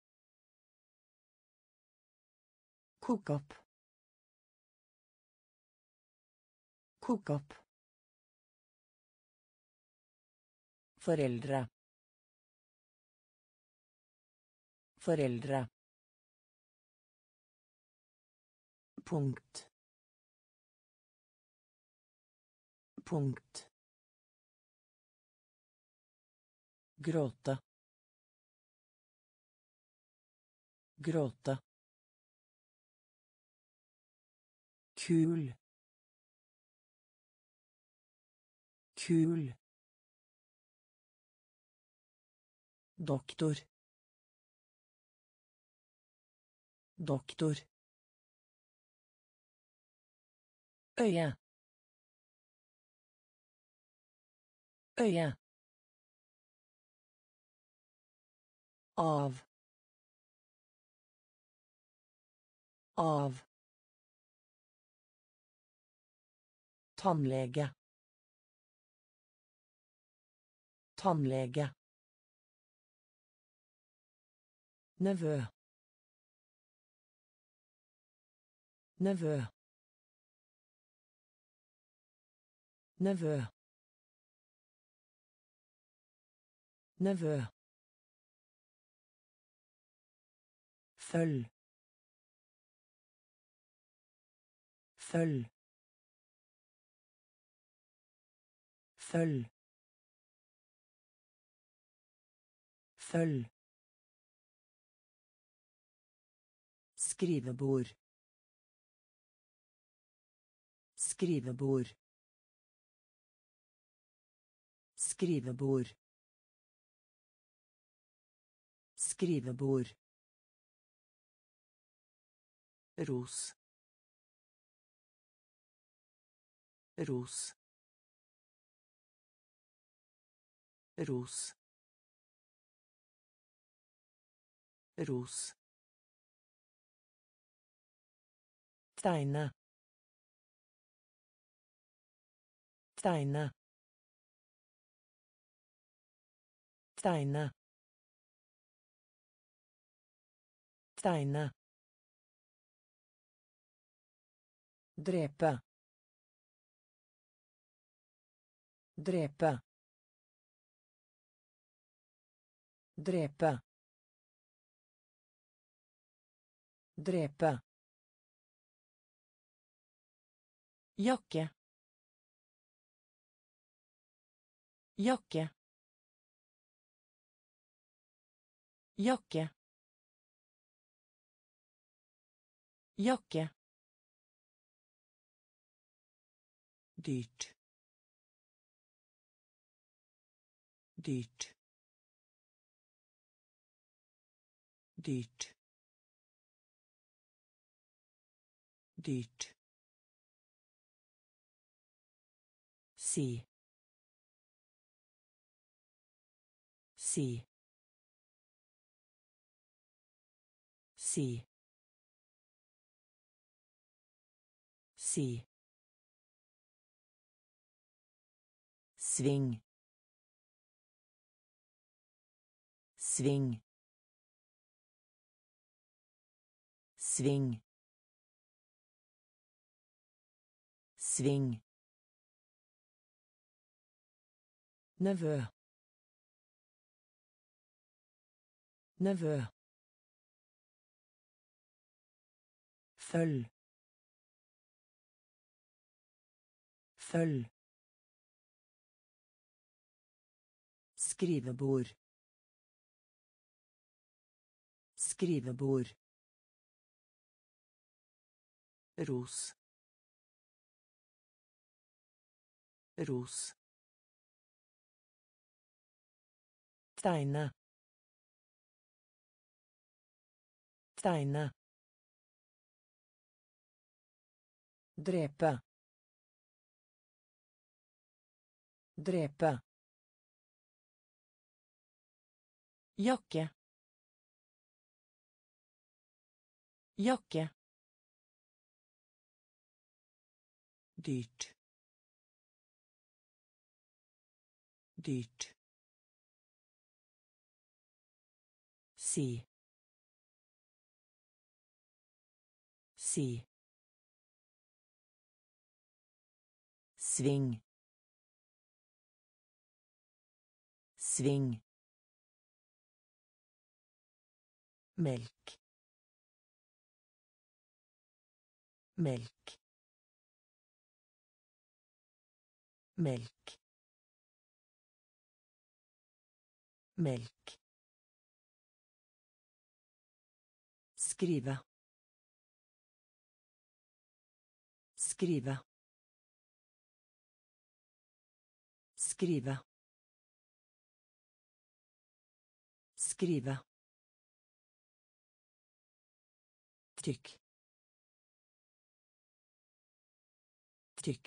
Koke opp. Koke opp. Foreldre. Foreldre. punkt, punkt, gråte, gråte, kul, kul, doktor, doktor, øye, øye, av, tannlege, tannlege, nevø, nevø, nevø, nevø, følg, følg, følg, følg, skrivebord, skrivebord, skrivebord, skrivebord, ros, ros, ros, ros, tegne, tegne, tegne, tegne, drepe, drepe, drepe, drepe, jakke, jakke, jakke, jakke, dyrt, dyrt, dyrt, dyrt, si, si, si, si, sving, sving, sving, sving, nevø, nevø, følg, følg, skrivebord, skrivebord, ros, ros, tegne, tegne, drepe, drepe, jakke, jakke, dyrt, dyrt, si, si, sving, sving, melk, melk melk melk skrive skrive skrive skrive trykk trykk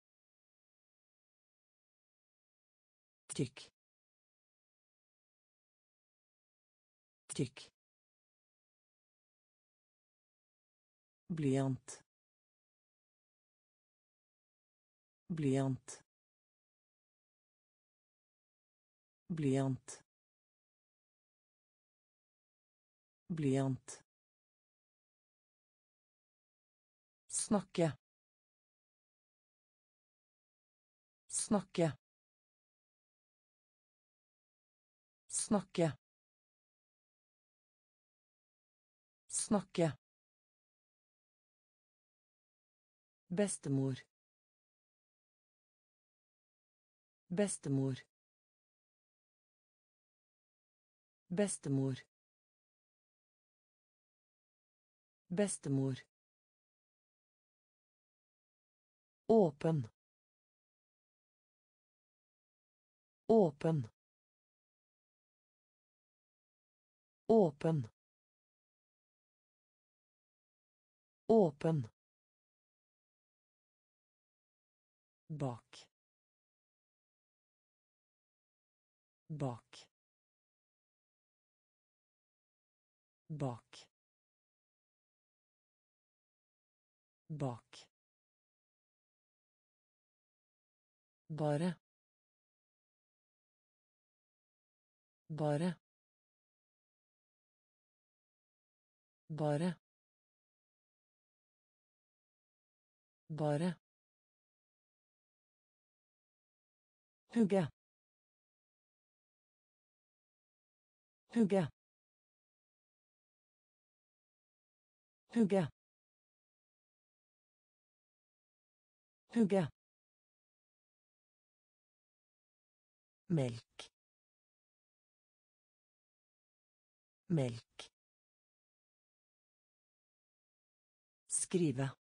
trykk trykk blyant blyant blyant blyant snakke snakke snakke snakke bestemor bestemor bestemor bestemor åpen åpen åpen åpen bak bak bak bak bare bare bare bare hugge hugge hugge hugge melk melk skrive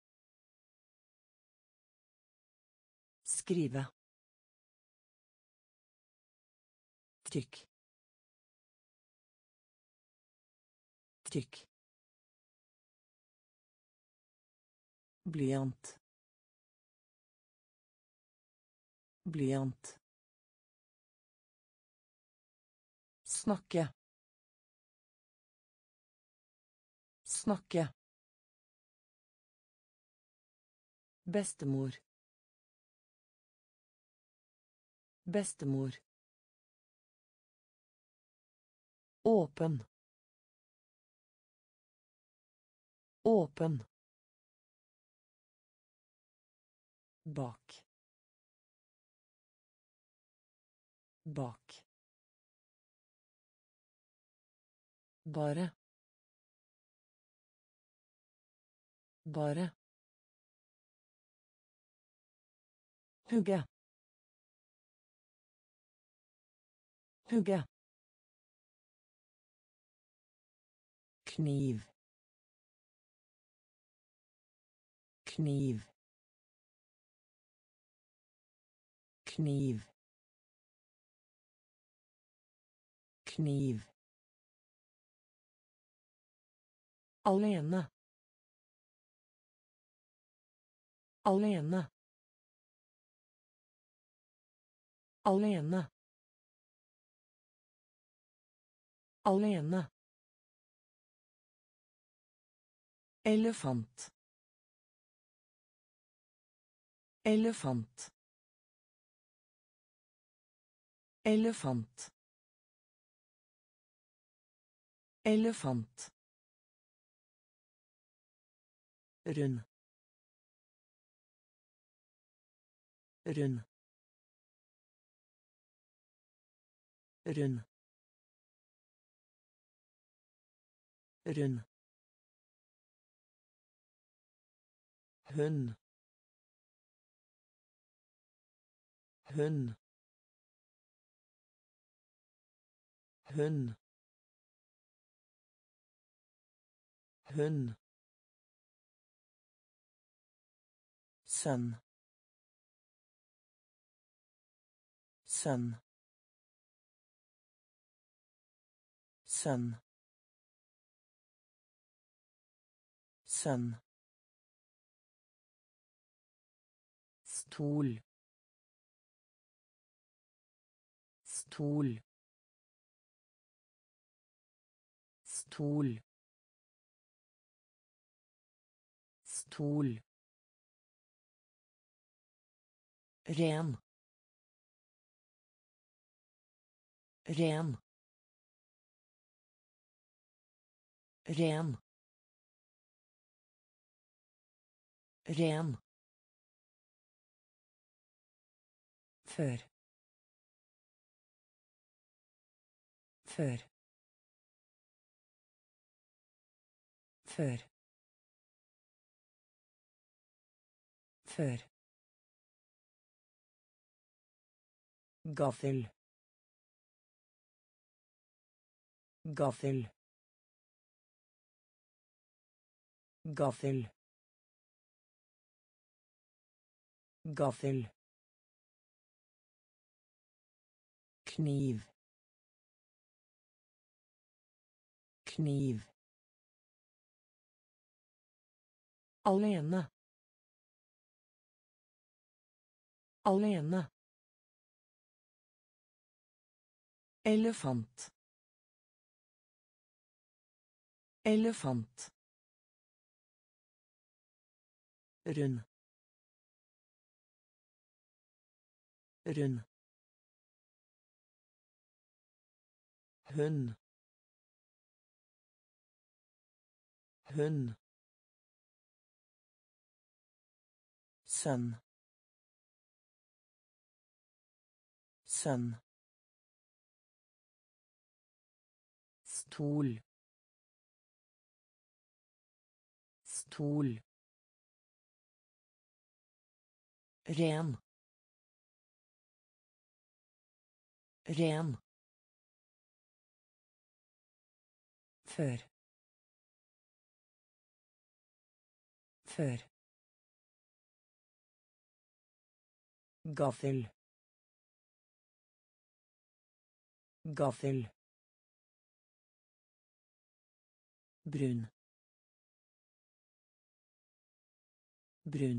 skrive trykk trykk blyant blyant snakke snakke bestemor bestemor åpen åpen bak bak bare bare hugge hugge kniv kniv kniv kniv alene alene alene alene elefant elefant elefant elefant rund rund rund rund hund, hund, hund, hund, sønn, sønn, sønn, sønn, stol, stol, stol, stol, ren, ren, ren, ren, før, før, før, før, gaffel, gaffel, gaffel, gaffel, kniv, kniv, alene, alene, elefant, elefant, rund, rund, hund, hund, sønn, sønn, stol, stol, ren, ren, før, før, gaffel, gaffel, brun, brun,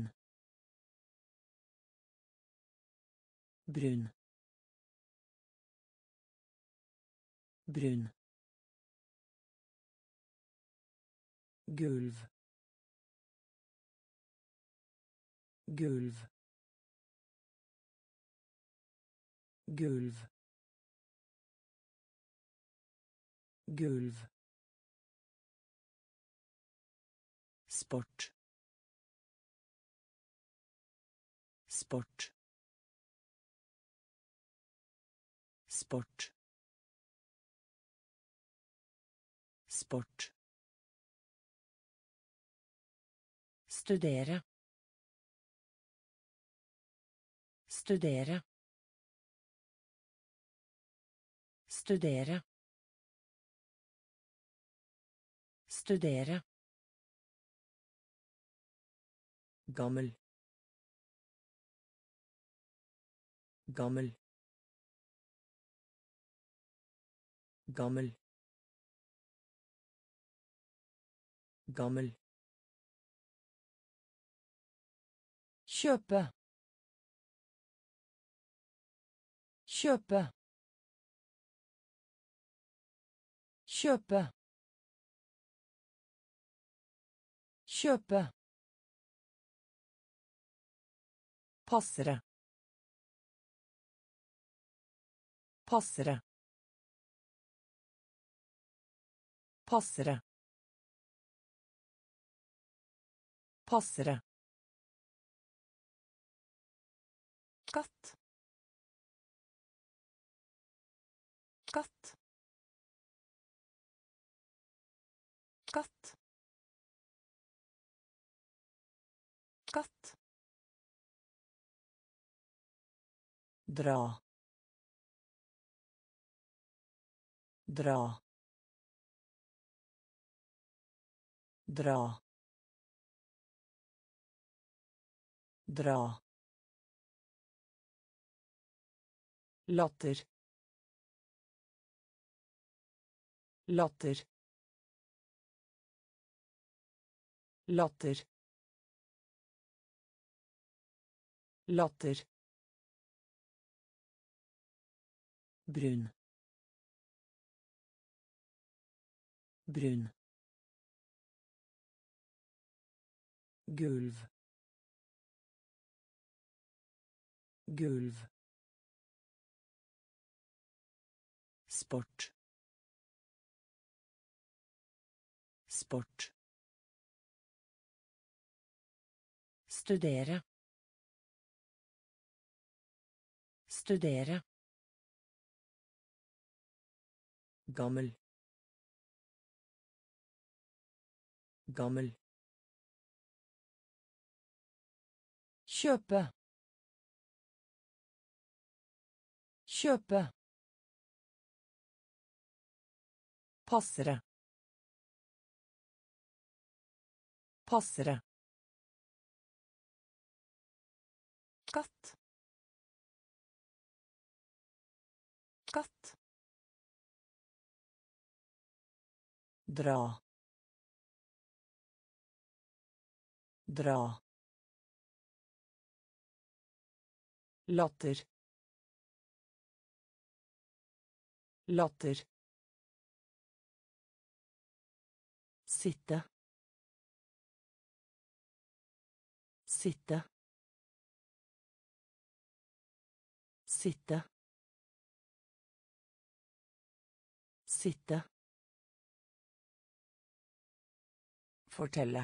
brun, brun, gulv, gulv, gulv, gulv, sport, sport, sport, sport, studere, studere, studere, studere, gammel, gammel, gammel, gammel, kjøpe, kjøpe, kjøpe, kjøpe, passere, passere, passere, passere, katt, katt, katt, Skatt. Dra. Dra. Dra. Dra. Latter. Latter. Latter. Latter. Brun. Brun. Gulv. Gulv. Sport. Sport. Studere. Studere. Gammel. Gammel. Kjøpe. Kjøpe. Passere. Passere. Katt. Katt. Dra. Dra. Latter. Latter. Sitte. Sitte. Sitte. Sitte. Fortelle.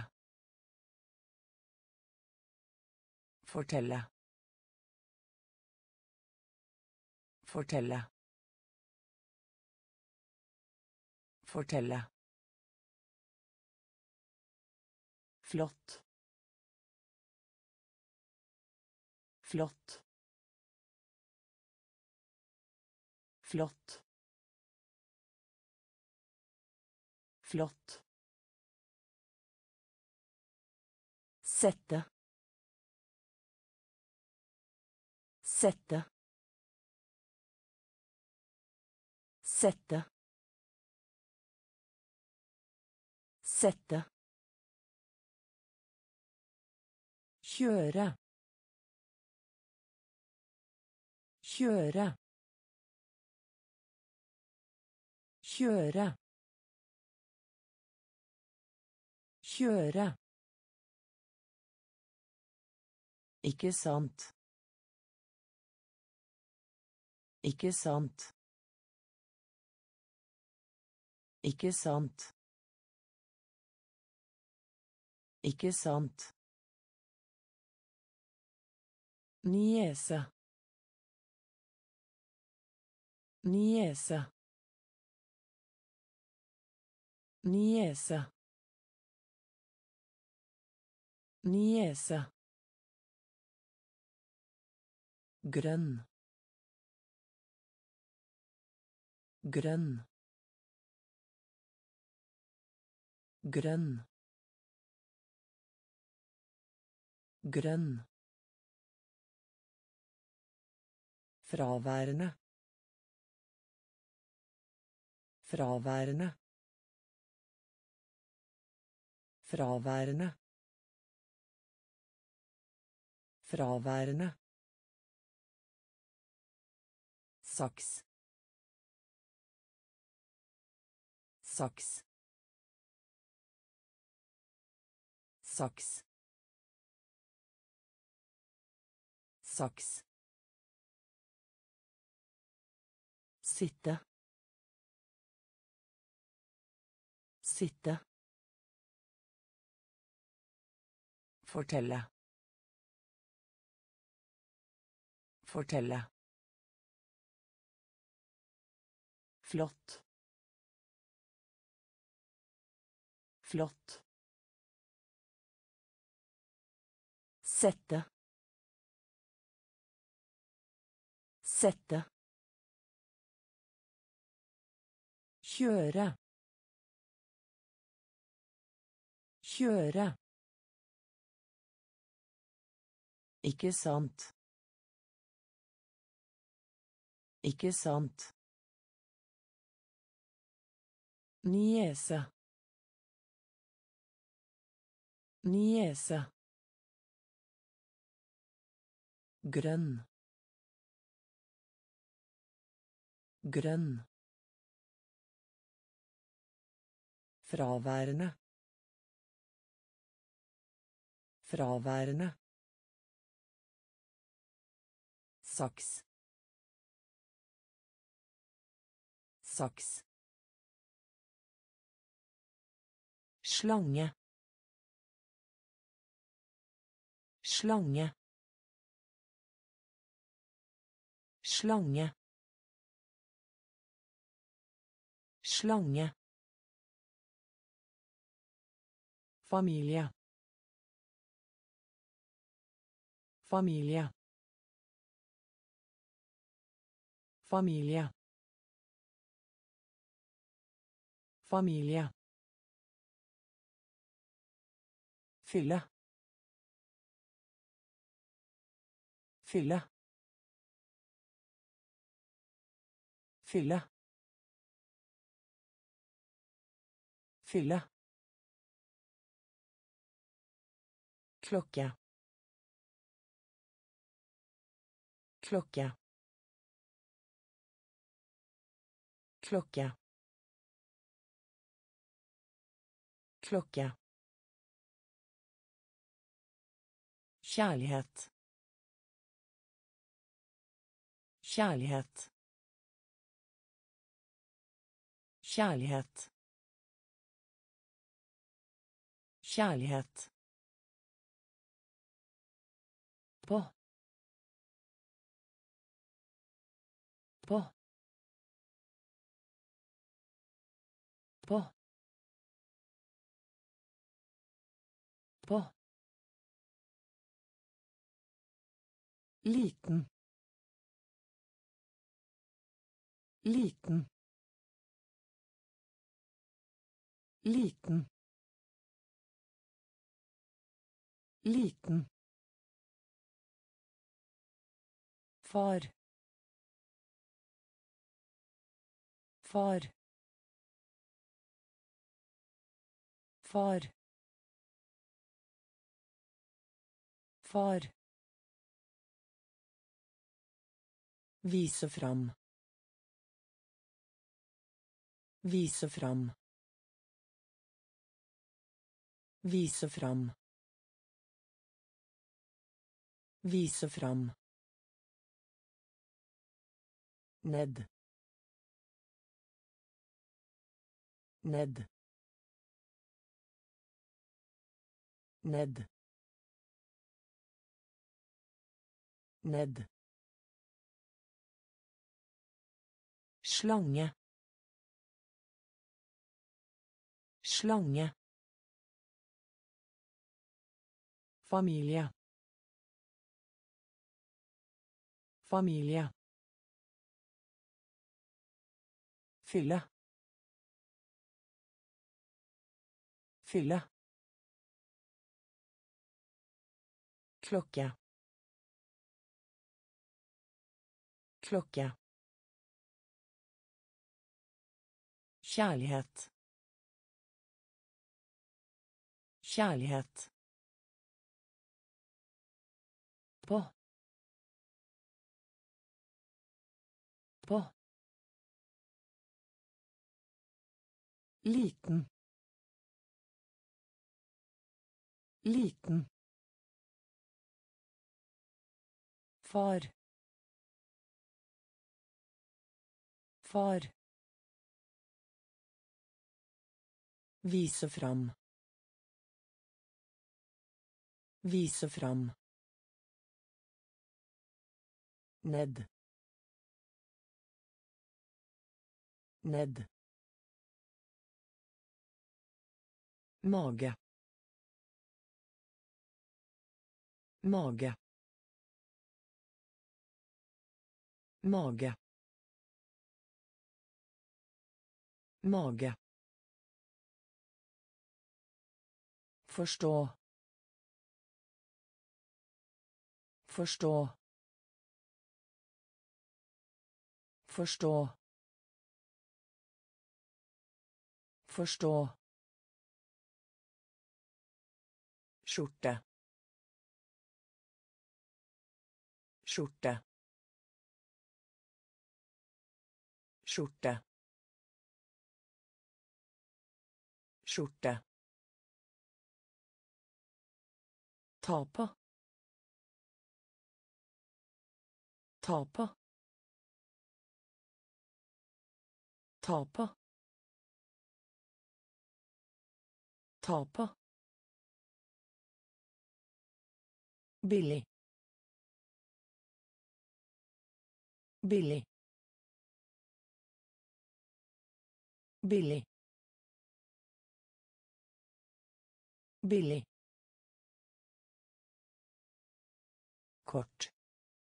Fortelle. Fortelle. Fortelle. Flott. Flott. Flott. Flott. Sette. Sette. Sette. Sette. Kjøre. Kjøre. Kjøre. Kjøre. Ikke sant. Ikke sant. Ikke sant. Ikke sant. Niese. Niese. Niese. Niese. Grønn. Grønn. Grønn. Grønn. Fraværende. Fraværende. Fraværende. Fraværende. Saks. Saks. Saks. Saks. Sitte. Sitte. Fortelle. Fortelle. Flott. Flott. Sette. Sette. Kjøre. Kjøre. Ikke sant. Ikke sant. Niese. Niese. Grønn. Grønn. Fraværende. Fraværende. Saks. Saks. Slange. Slange. Slange. Slange. Familie. Familie. Familie. Familie. Fylle. Fylle. Fylle. Fylle. Klokke. Klokke. Klokke. Klokke. Kjærlighet. Kjærlighet. Kjærlighet. Kjærlighet. På. På. På. På. Liten. Liten. Liten. Liten. Far. Far. Far. Far. Vise fram. Vise fram. Vise fram. Vise fram. Ned. Ned. Ned. Ned. Slange. Slange. Familie. Familie. Fylle. Fylle. Klokke. Klokke. Kjærlighet. Kjærlighet. På. På. Liten. Liten. Far. Far. Vise fram. Vise fram. Ned. Ned. Mage. mage, mage, mage, förstå, förstå, förstå, förstå, skjorte, skjorte, skjorte, skjorte, ta på, ta på, ta på, ta på, billig, billig, billig, billig, kort,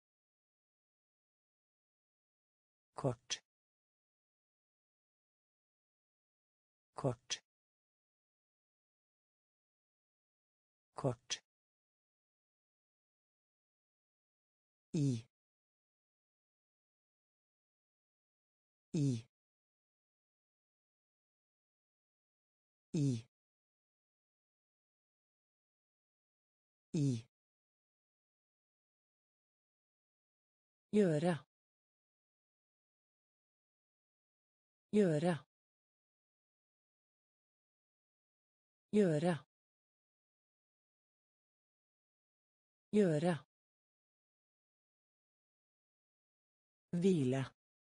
kort, kort, kort, i, i, i, i, göra, göra, göra, göra, vila,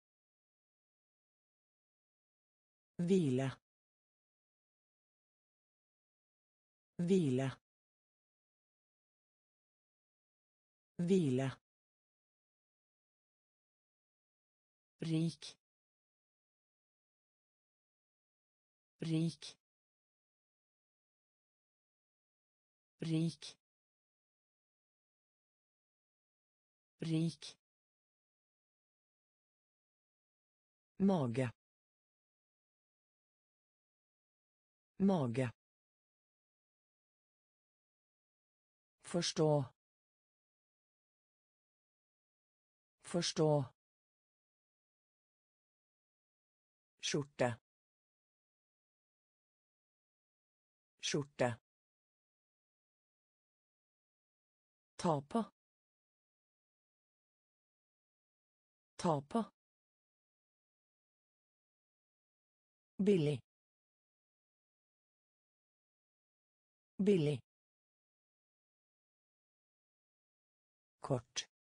vila, vila, vila, rik, rik, rik, rik, mage, mage, förstå, förstå, skjorte, skjorte, ta på, ta på, billig, billig, kort,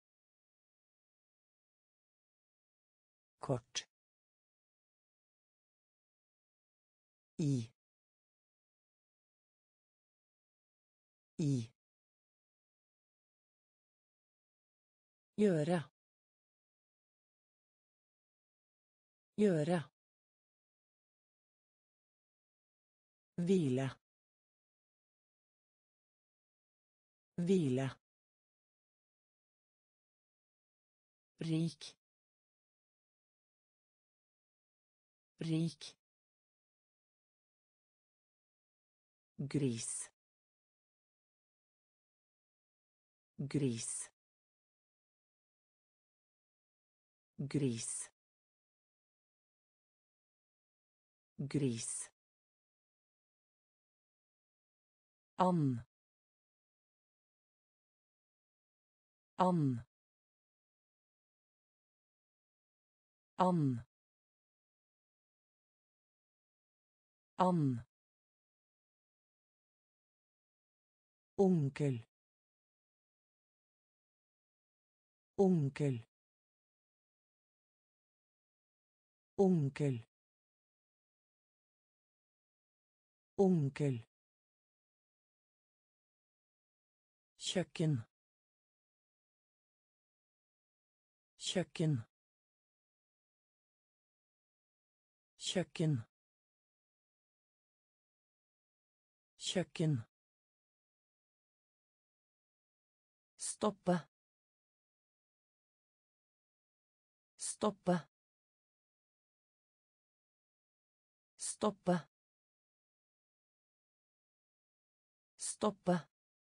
kort, i, i, göra, göra, vila, vila, rik, rik, gris, gris, gris, gris, and, and, and, and, onkel, onkel, onkel, onkel, kjøkken, kjøkken, kjøkken, kjøkken, stoppe, stoppe, stoppe, stoppe,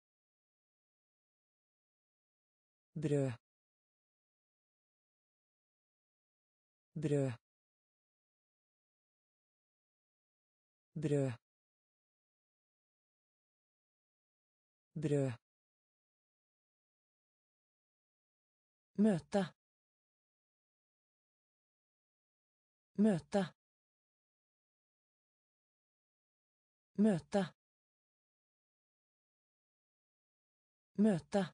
brød, brød, brød, brød, møte, møte, møte, møte,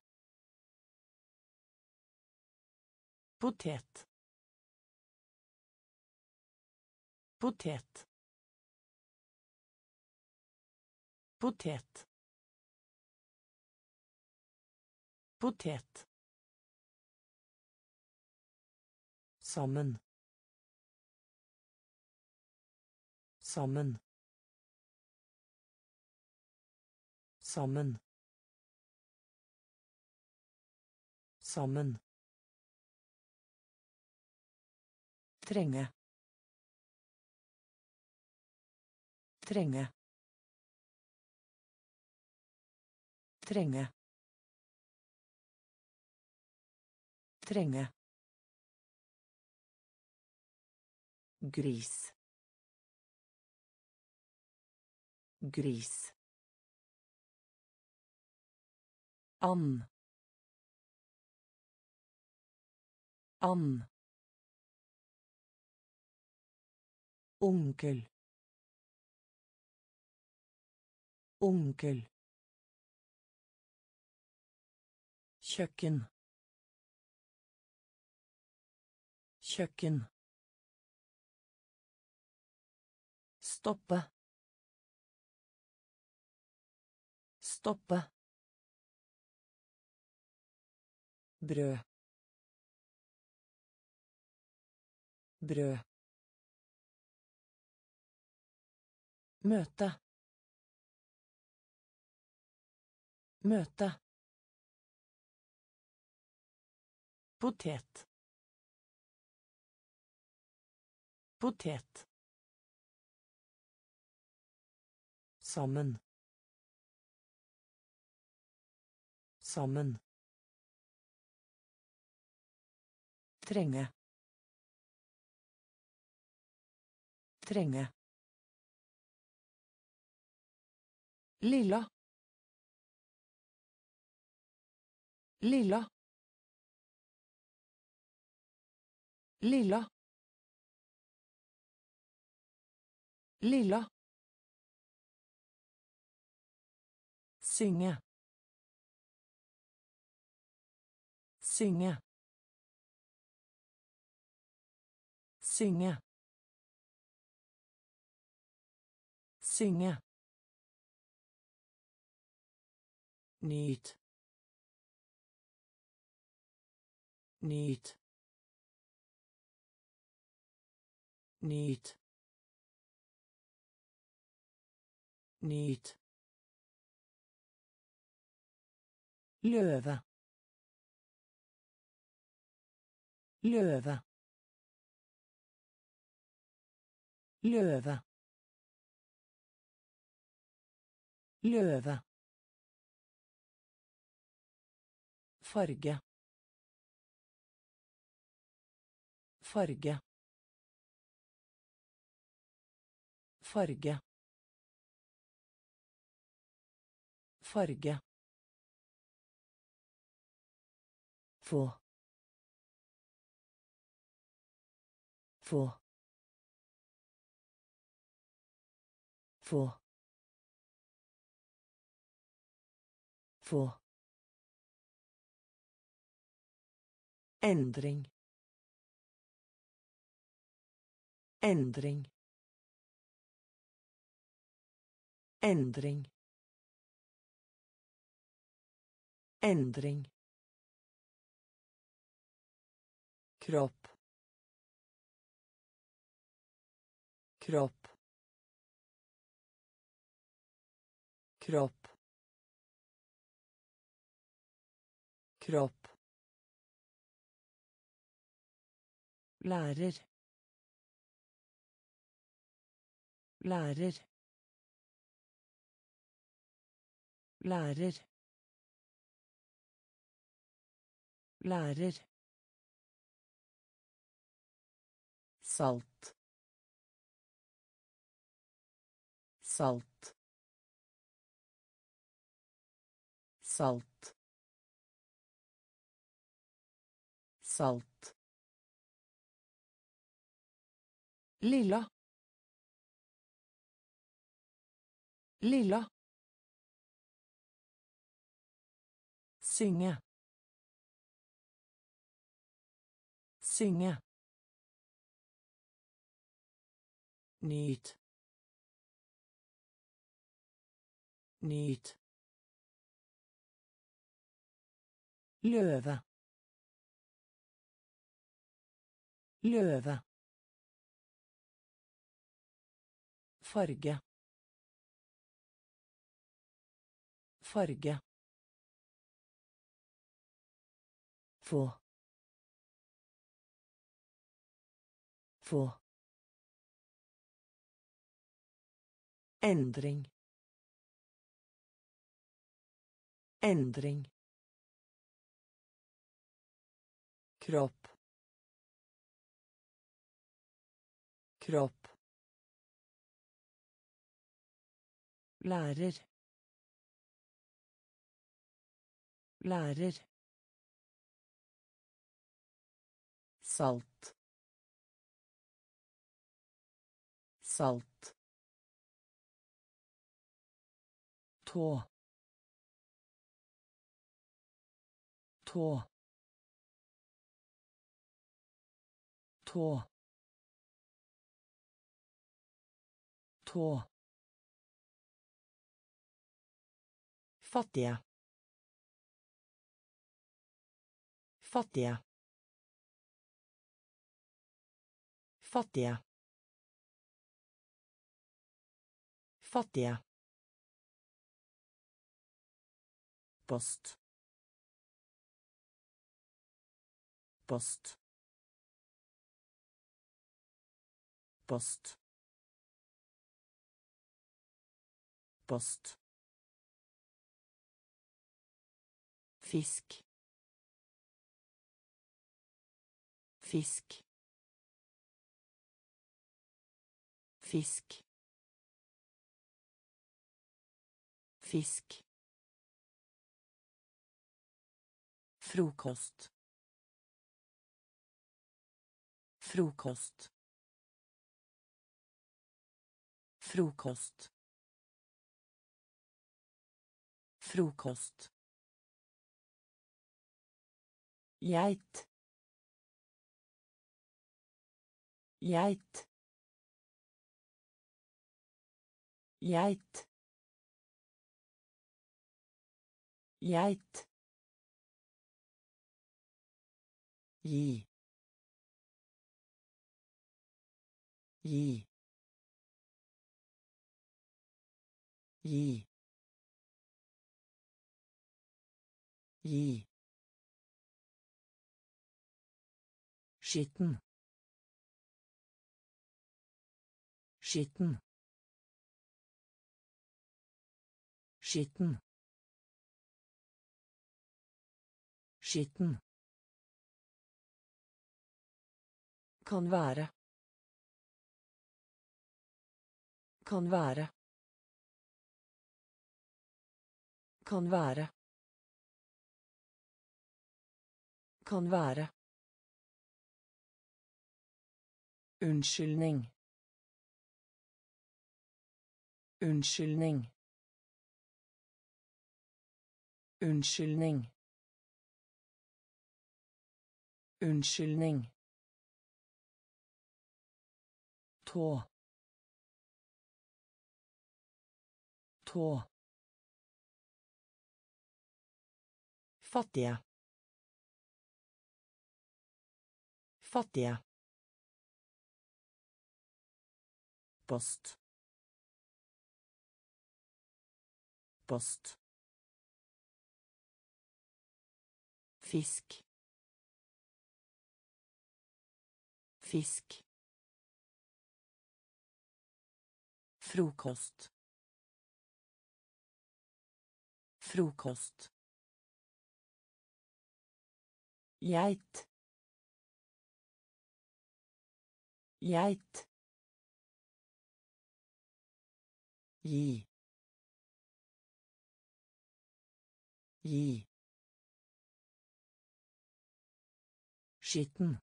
potet, potet, potet, potet, sammen, sammen, sammen, sammen, trenge, trenge, trenge, trenge, gris, gris, and, and, onkel, onkel, kjøkken, kjøkken, stoppe, stoppe, brød, brød, møte, møte, potet, potet, sammen, sammen, trenge, trenge, lilla, lilla, lilla, lilla, synge, synge, synge, synge, nyt, nyt, nyt, nyt, løve, løve, løve, løve, farge, farge, farge, farge, få, få, få, få, endring, endring, endring, endring, kropp, kropp, kropp, kropp, lærer, lærer, lærer, lærer, salt, salt, salt, salt, lilla, lilla, synge, synge, nyt, nyt, løve, løve, farge, farge, få, få, endring, endring, kropp, kropp, lærer, lærer, salt, salt, tå, tå, tå, tå, fattige, fattige, fattige, fattige, post, post, post, post, fisk, fisk, fisk, fisk, frokost, frokost, frokost, frokost, geit, geit, geit, geit, gi, gi, gi, gi, skitten, skitten, skitten, skitten, kan være, kan være, kan være, kan være, unnskyldning, unnskyldning, unnskyldning, unnskyldning, tå, tå, fattige, fattige, post, post, fisk, fisk, frokost, frokost, geit, geit, gi, gi, skitten,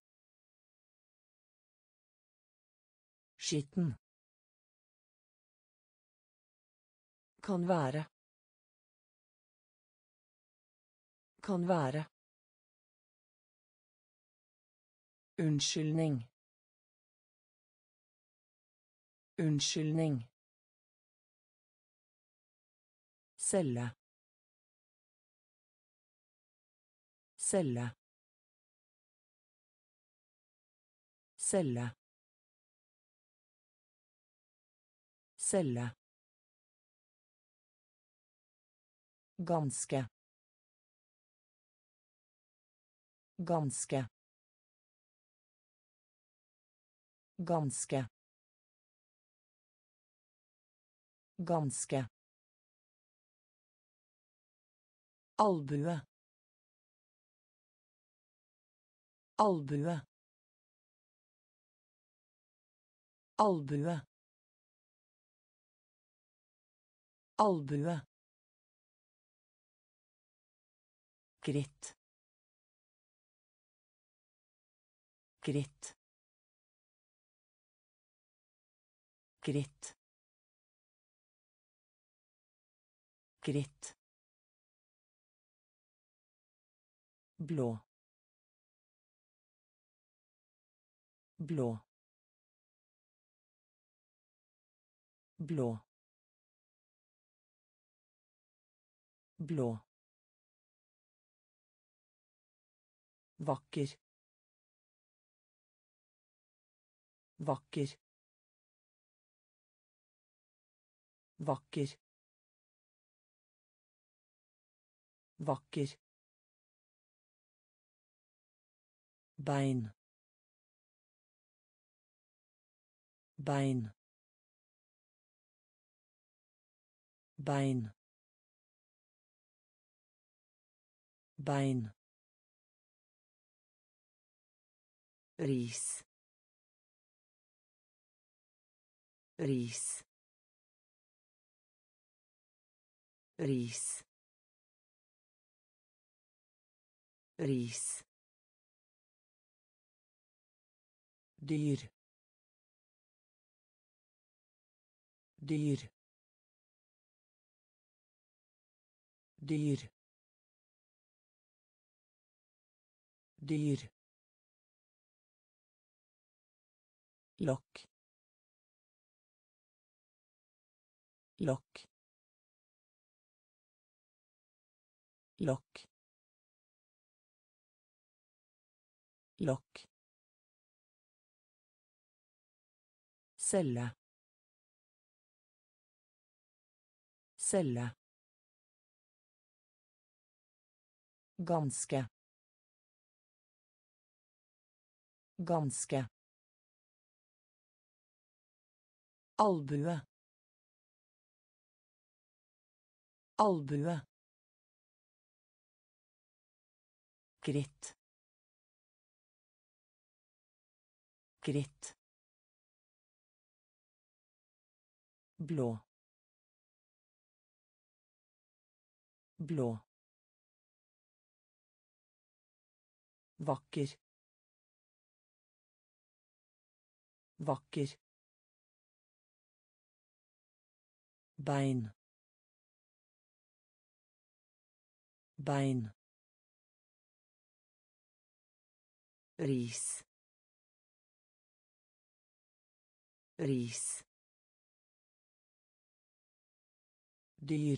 skitten, kan være, kan være, unnskyldning, unnskyldning, celle, celle, celle, celle, ganske, ganske, ganske, ganske, albue, albue, albue, albue, gritt, gritt, gritt, gritt, blå, blå, blå, blå, vakker, vakker, vakker, vakker, bein, bein, bein, bein, ris, ris, ris, ris, dyr, dyr, dyr, dyr, lokk, lokk, lokk, lokk, celle, celle, ganske, ganske, albue, albue, gritt, gritt, blå, blå, vakker, vakker, bein, bein, ris, ris, dyr,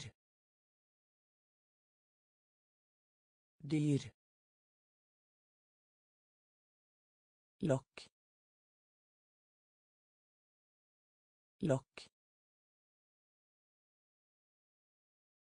dyr, lokk, lokk,